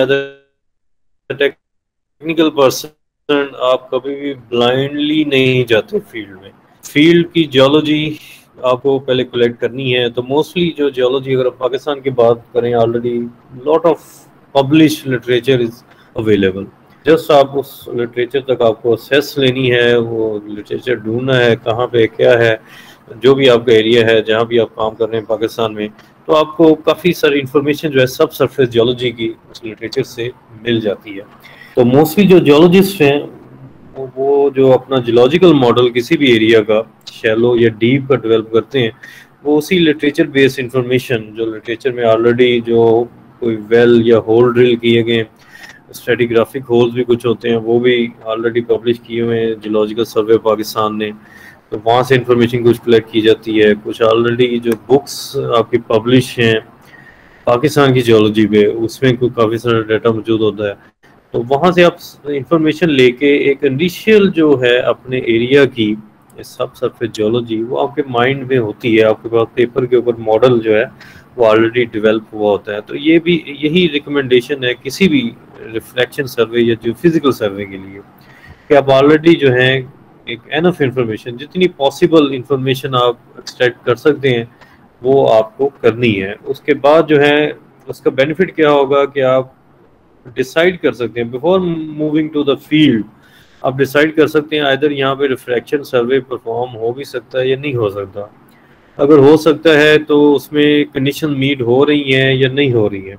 टेक्निकल पर्सन आप कभी भी ब्लाइंडली नहीं जाते फील्ड में। फील्ड की जियोलॉजी आपको पहले कलेक्ट करनी है। तो मोस्टली जो जियोलॉजी अगर पाकिस्तान की बात करें, already lot of publish literature is available, just आप उस लिटरेचर तक आपको असेस लेनी है, वो लिटरेचर ढूंढना है कहाँ पे क्या है, जो भी आपका एरिया है जहाँ भी आप काम कर रहे हैं पाकिस्तान में, तो आपको काफ़ी सारी इन्फॉर्मेशन जो है सब सरफेस जियोलॉजी की उस लिटरेचर से मिल जाती है। तो मोस्टली जो जियोलॉजिस्ट हैं वो जो अपना जियोलॉजिकल मॉडल किसी भी एरिया का शैलो या डीप का डेवलप करते हैं, वो उसी लिटरेचर बेस्ड इंफॉर्मेशन जो लिटरेचर में ऑलरेडी जो कोई वेल या होल ड्रिल किए गए स्ट्रेटिग्राफिक होल्स भी कुछ होते हैं, वो भी ऑलरेडी पब्लिश किए हुए हैं जियोलॉजिकल सर्वे पाकिस्तान ने, तो वहाँ से इंफॉर्मेशन कुछ कलेक्ट की जाती है। कुछ ऑलरेडी जो बुक्स आपकी पब्लिश हैं पाकिस्तान की जियोलॉजी पे, उसमें कोई काफ़ी सारा डाटा मौजूद होता है, तो वहाँ से आप इंफॉर्मेशन लेके एक इनिशियल जो है अपने एरिया की सब सरफेस जियोलॉजी वो आपके माइंड में होती है, आपके पास पेपर के ऊपर मॉडल जो है वो ऑलरेडी डेवलप हुआ होता है। तो ये भी यही रिकमेंडेशन है किसी भी रिफ्लेक्शन सर्वे या जो फिजिकल सर्वे के लिए, कि आप ऑलरेडी जो है एक एनफ इंफॉर्मेशन, जितनी पॉसिबल इंफॉर्मेशन आप एक्सट्रैक्ट कर सकते हैं वो आपको करनी है। उसके बाद जो है उसका बेनिफिट क्या होगा कि आप डिसाइड कर सकते हैं before moving to the field, आप डिसाइड कर सकते हैं आइदर यहाँ पे रिफ्रैक्शन सर्वे परफॉर्म हो भी सकता है या नहीं हो सकता। अगर हो सकता है तो उसमें कंडीशन मीट हो रही हैं या नहीं हो रही है,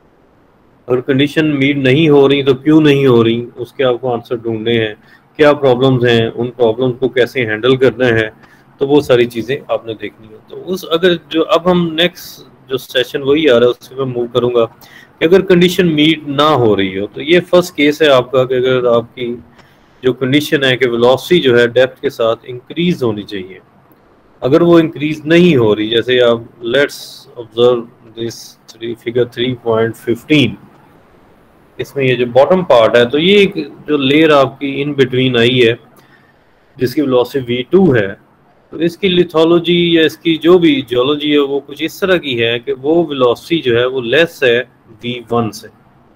अगर कंडीशन मीट नहीं हो रही तो क्यों नहीं हो रही, उसके आपको आंसर ढूंढने हैं, क्या प्रॉब्लम्स हैं, उन प्रॉब्लम्स को कैसे हैंडल करना है, तो वो सारी चीज़ें आपने देखनी है। तो उस अगर जो अब हम नेक्स्ट जो सेशन वही आ रहा है उसमें मैं मूव करूँगा कि अगर कंडीशन मीट ना हो रही हो, तो ये फर्स्ट केस है आपका कि अगर आपकी जो कंडीशन है कि वेलोसिटी जो है डेप्थ के साथ इंक्रीज होनी चाहिए, अगर वो इंक्रीज नहीं हो रही, जैसे आप let's observe this three figure three point fifteen, इसमें ये जो बॉटम पार्ट है, तो ये एक जो लेयर आपकी इन बिटवीन आई है जिसकी वेलोसिटी वी टू है, तो इसकी लिथोलॉजी या इसकी जो भी जियोलॉजी है वो कुछ इस तरह की है कि वो वेलोसिटी जो है वो लेस है वी वन से।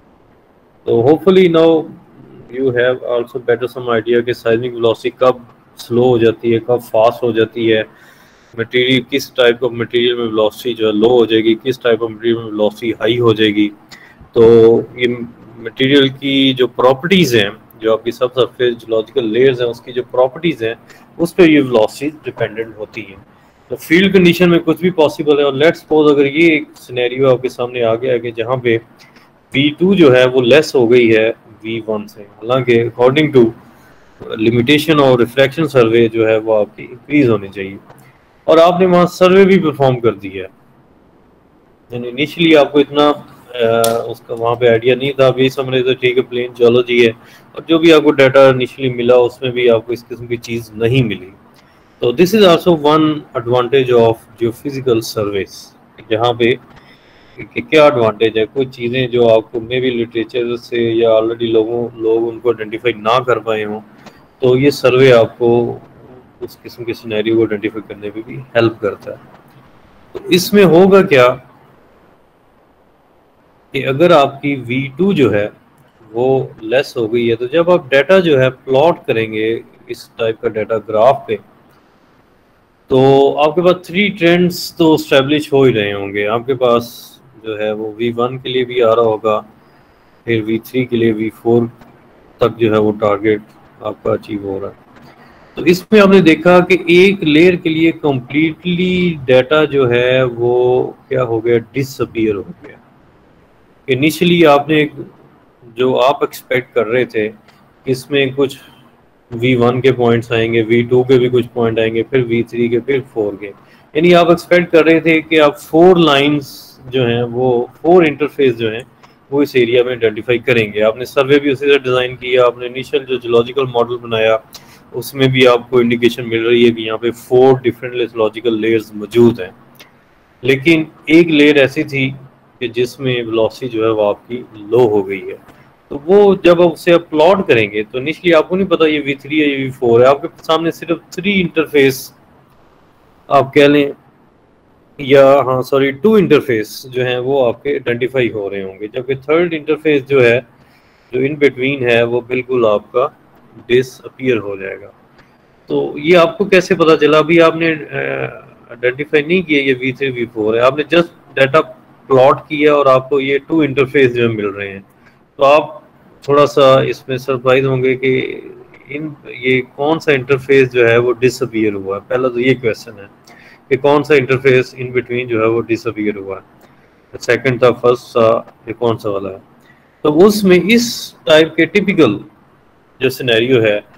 तो hopefully now you have also better some idea कि साइज़िंग वेलोसिटी कब स्लो हो जाती है, कब फास्ट हो जाती है, मटेरियल किस टाइप ऑफ मटेरियल में वेलोसिटी जो है लो हो जाएगी, किस टाइप ऑफ मटेरियल में वेलोसिटी हाई हो जाएगी। तो ये मटेरियल की जो प्रॉपर्टीज़ हैं, जो आपकी सब सरफेस जियोलॉजिकल लेयर्स हैं उसकी जो प्रॉपर्टीज़ हैं उस पर ये वेलोसिटी डिपेंडेंट होती है। तो फील्ड कंडीशन में कुछ भी पॉसिबल है, और लेट्स सपोज अगर ये एक सिनेरियो आपके सामने आ गया है कि जहाँ पे वी टू जो है वो लेस हो गई है वी वन से, हालांकि अकॉर्डिंग टू लिमिटेशन और रिफ्रैक्शन सर्वे जो है वो आपकी इंक्रीज होनी चाहिए, और आपने वहाँ सर्वे भी परफॉर्म कर दिया है। यानी इनिशियली आपको इतना आ, उसका वहाँ पे आइडिया नहीं था, आप ये समझ रहे थे ठीक है प्लेन जियोलॉजी है, और जो भी आपको डाटा इनिशियली मिला उसमें भी आपको इस किस्म की चीज़ नहीं मिली। तो this is also one advantage of geophysical surveys, जहाँ पे कि क्या एडवांटेज है, कुछ चीज़ें जो आपको मे भी लिटरेचर से या ऑलरेडी लोगों लोग उनको आइडेंटिफाई ना कर पाए हों, तो ये सर्वे आपको उस किस्म के सिनेरियो को आइडेंटिफाई करने में भी हेल्प करता है। तो इसमें होगा क्या कि अगर आपकी वी टू जो है वो लेस हो गई है, तो जब आप डाटा जो है प्लॉट करेंगे इस टाइप का डाटा ग्राफ पे, तो आपके पास थ्री ट्रेंड्स तो स्टैब्लिश हो ही रहे होंगे। आपके पास जो है वो वी वन के लिए भी आ रहा होगा, फिर वी थ्री के लिए वी फोर तक जो है वो टारगेट आपका अचीव हो रहा है। तो इसमें आपने देखा कि एक लेयर के लिए कंप्लीटली डाटा जो है वो क्या हो गया, डिसअपीयर हो गया। इनिशियली आपने जो आप एक्सपेक्ट कर रहे थे इसमें कुछ वी वन के पॉइंट्स आएंगे, वी टू के भी कुछ पॉइंट आएंगे, फिर वी थ्री के, फिर फोर के, यानी आप एक्सपेक्ट कर रहे थे कि आप फोर लाइंस जो हैं वो फोर इंटरफेस जो हैं वो इस एरिया में आइडेंटिफाई करेंगे। आपने सर्वे भी उसी तरह डिज़ाइन किया, आपने इनिशियल जो जियोलॉजिकल मॉडल बनाया उसमें भी आपको इंडिकेशन मिल रही है कि यहाँ पे फोर डिफरेंट लिथोलॉजिकल लेयर्स मौजूद हैं, लेकिन एक लेयर ऐसी थी कि जिसमें वेलोसिटी जो है वो आपकी लो हो गई है। तो वो जब आप उसे आप प्लॉट करेंगे तो इनिशियली आपको नहीं पता ये वी थ्री है ये वी फोर है, आपके सामने सिर्फ थ्री इंटरफेस आप कह लें, या हाँ सॉरी टू इंटरफेस जो है वो आपके आइडेंटिफाई हो रहे होंगे, जबकि थर्ड इंटरफेस जो है जो इन बिटवीन है वो बिल्कुल आपका डिसअपीयर हो जाएगा। तो ये आपको कैसे पता चला? अभी आपने आइडेंटिफाई नहीं किया ये वी थ्री वी फोर है, आपने जस्ट डाटा प्लॉट किया और आपको ये टू इंटरफेस जो मिल रहे हैं। तो आप थोड़ा सा इसमें सरप्राइज होंगे कि इन ये कौन सा इंटरफेस जो है वो डिसअपीयर हुआ है। पहला तो ये क्वेश्चन है कि कौन सा इंटरफेस इन बिटवीन जो है वो डिसअपीयर हुआ है। सेकंड था, फर्स्ट था, ये कौन सा वाला है। तो उसमें इस टाइप के टिपिकल जो सिनेरियो है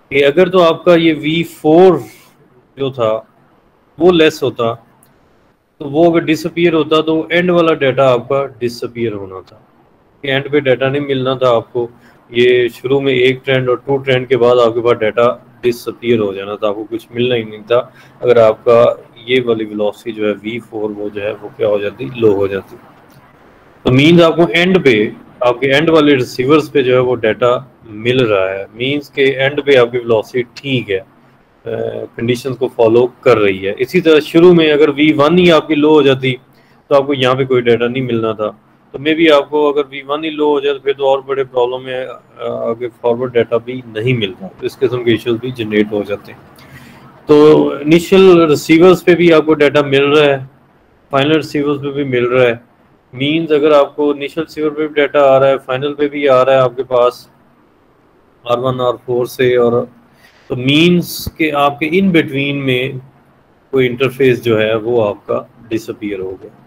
कि अगर तो आपका ये वी फोर जो था वो लेस होता, तो वो अगर डिसअपियर होता तो एंड वाला डाटा आपका डिसअपियर होना था, एंड पे डाटा नहीं मिलना था आपको। ये शुरू में एक ट्रेंड और टू ट्रेंड के बाद आपके पास डाटा डिसअपियर हो जाना था, आपको कुछ मिलना ही नहीं था। अगर आपका ये वाली वेलोसिटी जो है वी फोर वो जो है वो क्या हो जाती, लो हो जाती। तो मीन्स आपको एंड पे, आपके एंड वाले रिसीवर्स पे जो है वो डाटा मिल रहा है, मीन्स के एंड पे आपकी वेलोसिटी ठीक है, कंडीशंस uh, को फॉलो कर रही है। इसी तरह शुरू में अगर वी वन ही आपकी लो हो जाती तो आपको यहाँ पे कोई डाटा नहीं मिलना था, तो मे बी आपको अगर वी वन ही लो हो जाए तो फिर तो और बड़े प्रॉब्लम है, आगे फॉरवर्ड डाटा भी नहीं मिलता, तो इस किस्म के इश्यूज भी जनरेट हो जाते हैं। तो इनिशियल रिसीवर्स पे भी आपको डाटा मिल रहा है, फाइनल रिसीवर्स पे भी मिल रहा है। मीन्स अगर आपको इनिशियल रिसीवर पे भी डाटा आ रहा है, फाइनल पे भी आ रहा है आपके पास आर वन आर फोर से, और तो मीन्स के आपके इन बिटवीन में कोई इंटरफेस जो है वो आपका डिसअपियर हो गया।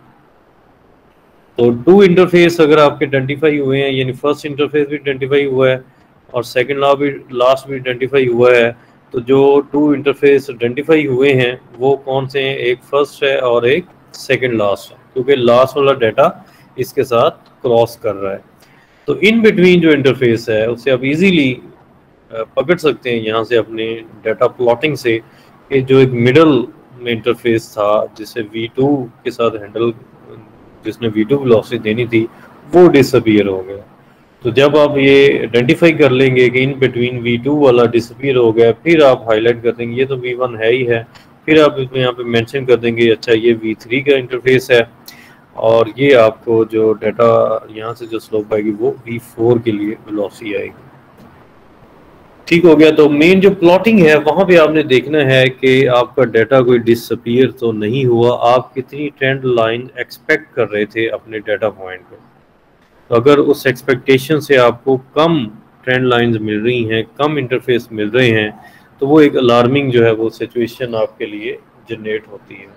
तो टू इंटरफेस अगर आपके आइडेंटिफाई हुए हैं, यानी फर्स्ट इंटरफेस भी आइडेंटिफाई हुआ है और सेकंड ला भी लास्ट भी आइडेंटिफाई हुआ है, तो जो टू इंटरफेस आइडेंटिफाई हुए हैं वो कौन से हैं, एक फर्स्ट है और एक सेकंड लास्ट है, क्योंकि लास्ट वाला डाटा इसके साथ क्रॉस कर रहा है। तो इन बिटवीन जो इंटरफेस है उससे आप इजीली पकड़ सकते हैं यहाँ से अपने डाटा प्लॉटिंग से कि जो एक मिडल में इंटरफेस था जिसे वी टू के साथ हैंडल, जिसने वी टू वेलोसिटी देनी थी, वो डिसअपियर हो गया। तो जब आप ये आइडेंटिफाई कर लेंगे कि इन बिटवीन वी टू वाला डिसअपियर हो गया, फिर आप हाईलाइट कर देंगे ये तो वी वन है ही है, फिर आप इसमें यहाँ पे मेंशन कर देंगे अच्छा ये वी थ्री का इंटरफेस है, और ये आपको जो डाटा यहाँ से जो स्लोप आएगी वो वी फोर के लिए वेलोसिटी आएगी। ठीक हो गया। तो मेन जो प्लॉटिंग है वहां पे आपने देखना है कि आपका डाटा कोई डिसअपियर तो नहीं हुआ, आप कितनी ट्रेंड लाइन एक्सपेक्ट कर रहे थे अपने डाटा पॉइंट पे। तो अगर उस एक्सपेक्टेशन से आपको कम ट्रेंड लाइंस मिल रही हैं, कम इंटरफेस मिल रहे हैं, तो वो एक अलार्मिंग जो है वो सिचुएशन आपके लिए जनरेट होती है।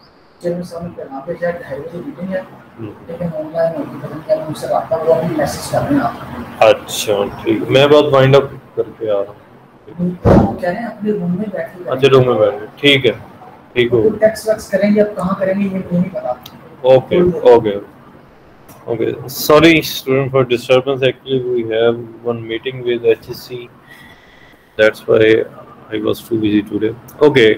अच्छा ठीक, मैं बात वाइंड अप करके आ रहा हूँ। क्या है अपने रूम में बैठ के, अच्छा रूम में बैठ के, ठीक है ठीक हो, टैक्स वैक्स करेंगे अब कहाँ करेंगे ये नहीं पता। Okay okay okay, sorry student for disturbance, actually we have one meeting with H S C, that's why I was too busy today. Okay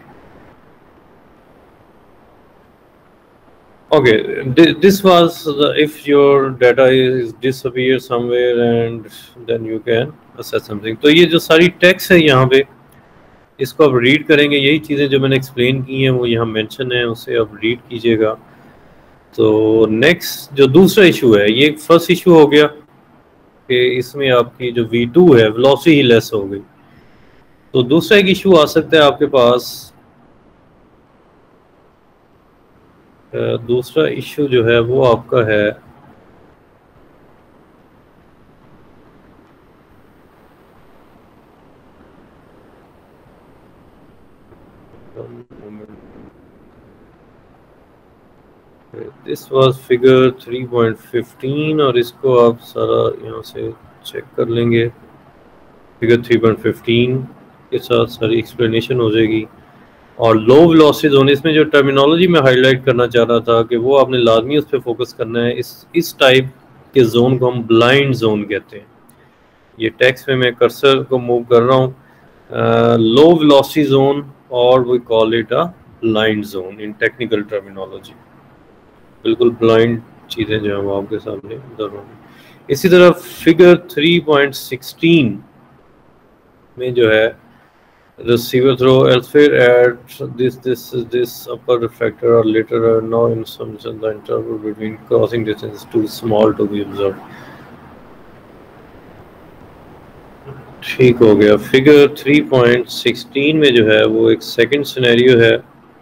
okay, this was the, if your data is disappear somewhere and then you can assess something। तो ये जो सारी text है यहाँ पे, इसको आप read करेंगे, यही चीज़ें जो मैंने एक्सप्लेन की हैं वो यहाँ मेंशन है, उसे आप रीड कीजिएगा। तो नेक्स्ट जो दूसरा इशू है, ये फर्स्ट इशू हो गया कि इसमें आपकी जो वी टू है वेलोसिटी ही लेस हो गई। तो दूसरा एक इशू आ सकता है आपके पास, दूसरा इशू जो है वो आपका है this was figure three point fifteen, और इसको आप सारा यहाँ से चेक कर लेंगे, फिगर थ्री पॉइंट फिफ्टीन के साथ सारी एक्सप्लेनेशन हो जाएगी। और लो वेलोसिटी जोन, इसमें जो टर्मिनोलॉजी में हाईलाइट करना चाह रहा था कि वो आपने लाजमी उस पर फोकस करना है। इस इस टाइप के जोन को हम ब्लाइंड जोन कहते हैं। ये टेक्स्ट में मैं कर्सर को मूव कर रहा हूँ, लो वेलोसिटी जोन, और we call it a blind zone in technical terminology. बिल्कुल ब्लाइंड चीज़ें जो है वो आपके सामने उधर होंगी। इसी तरह फिगर थ्री पॉइंट सिक्सटीन में जो है receiver throw elsewhere at this this this upper reflector or later or now in some sense the interval between crossing distance is too small to be observed। ठीक हो गया। Figure three point sixteen में जो है वो एक second scenario है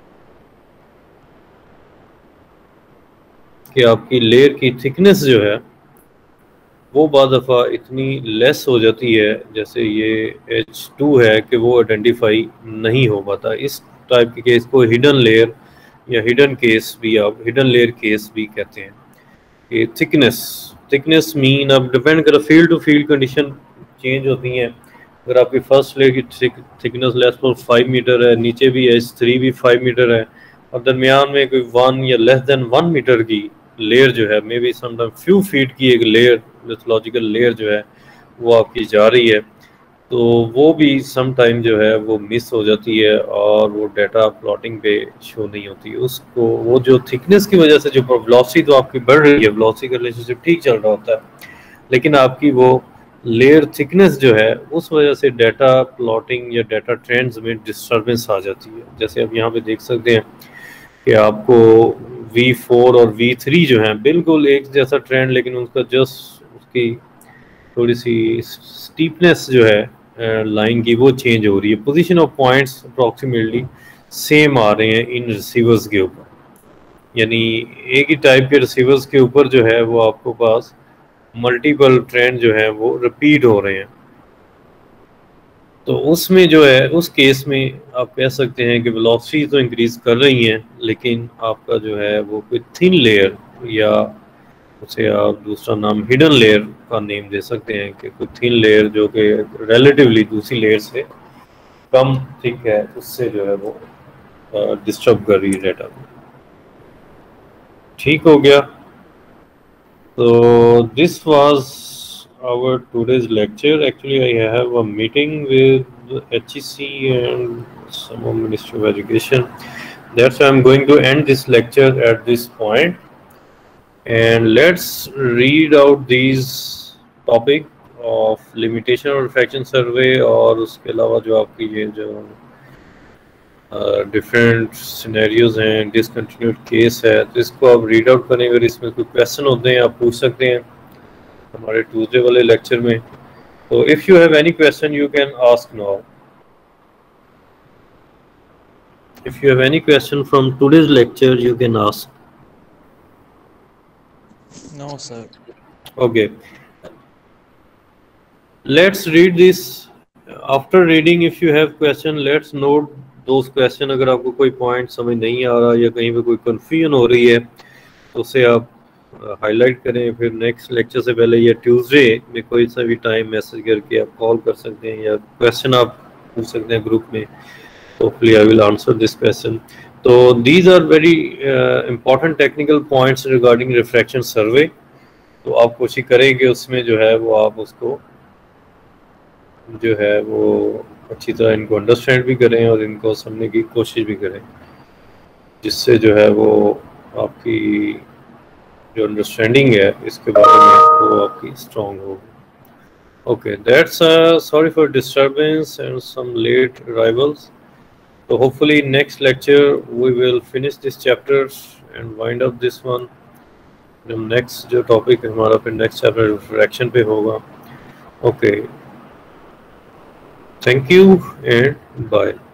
कि आपकी लेयर की थिकनेस जो है वो बाद दफ़ा इतनी लेस हो जाती है, जैसे ये एच टू है, कि वो आइडेंटिफाई नहीं हो पाता। इस टाइप के केस को हिडन लेयर या हिडन केस भी, आप हिडन लेयर केस भी कहते हैं। कि थिकनेस थिकनेस मीन अब डिपेंड कर field to field condition change होती हैं। अगर आपकी फर्स्ट लेयर की thickness less for five meter है, नीचे भी एच थ्री भी फाइव मीटर है, और दरमियान में कोई वन या लेस देन वन मीटर की लेयर जो है, maybe sometime few feet की एक लेयर, लिथोलॉजिकल लेयर जो है वो आपकी जा रही है, तो वो भी सम टाइम जो है वो मिस हो जाती है और वो डाटा प्लॉटिंग पे शो नहीं होती उसको। वो जो थिकनेस की वजह से जो वेलोसिटी तो आपकी बढ़ रही है, वेलोसिटी का रिलेशनशिप ठीक चल रहा होता है, लेकिन आपकी वो लेयर थिकनेस जो है उस वजह से डाटा प्लॉटिंग या डाटा ट्रेंड्स में डिस्टर्बेंस आ जाती है। जैसे आप यहाँ पे देख सकते हैं कि आपको वी फोर और वी थ्री जो है बिल्कुल एक जैसा ट्रेंड, लेकिन उनका जस्ट उसकी थोड़ी सी स्टीपनेस जो है लाइन की वो चेंज हो रही है। Position of points approximately same आ रहे हैं इन रिसीवर्स के ऊपर, यानी एक ही टाइप के रिसीवर्स के ऊपर जो है वो आपको पास मल्टीपल ट्रेंड जो है वो रिपीट हो रहे हैं। तो उसमें जो है उस केस में आप कह सकते हैं कि वेलोसिटी तो इंक्रीज कर रही हैं, लेकिन आपका जो है वो कोई थिन लेयर या उसे आप दूसरा नाम हिडन लेयर का नेम दे सकते हैं कि कोई थिन लेयर जो कि रिलेटिवली दूसरी लेयर से कम थिक है, उससे जो है वो डिस्टर्ब कर रही है डाटा को। ठीक हो गया। तो this was our today's lecture. Actually, I have a meeting with H E C and some of Ministry of Education. That's why I'm going to end this lecture at this point. And let's read out these topic of limitation of refraction survey और उसके अलावा जो आपकी ये जो different scenarios हैं, discontinued case है, तो इसको आप रीड आउट करें। अगर इसमें कोई क्वेश्चन होते हैं आप पूछ सकते हैं हमारे ट्यूसडे वाले लेक्चर में। तो if you have any question you can ask now. If you have any question from today's lecture you can ask. No sir. Okay, let's read this. After reading if you have question let's note those question. अगर आपको कोई point समझ नहीं आ रहा या कहीं पे कोई कंफ्यूजन हो रही है तो उसे आप हाईलाइट uh, करें। फिर नेक्स्ट लेक्चर से पहले या ट्यूसडे में कोई सा भी टाइम मैसेज करके आप कॉल कर सकते हैं या क्वेश्चन आप पूछ सकते हैं ग्रुप में। Hopefully I will answer this question. तो these are very important technical points regarding refraction survey. तो आप कोशिश करें कि उसमें जो है वो आप उसको जो है वो अच्छी तरह इनको अंडरस्टैंड भी करें और इनको समझने की कोशिश भी करें, जिससे जो है वो आपकी जो अंडरस्टैंडिंग है इसके बारे में वो आपकी स्ट्रॉन्ग होगी। Okay, that's sorry for disturbance and some late arrivals. तो hopefully next lecture we will finish this chapter and wind up this one. Next जो टॉपिक हमारा फिर नेक्स्ट चैप्टर रिफ्रैक्शन पे होगा। Okay, thank you and bye.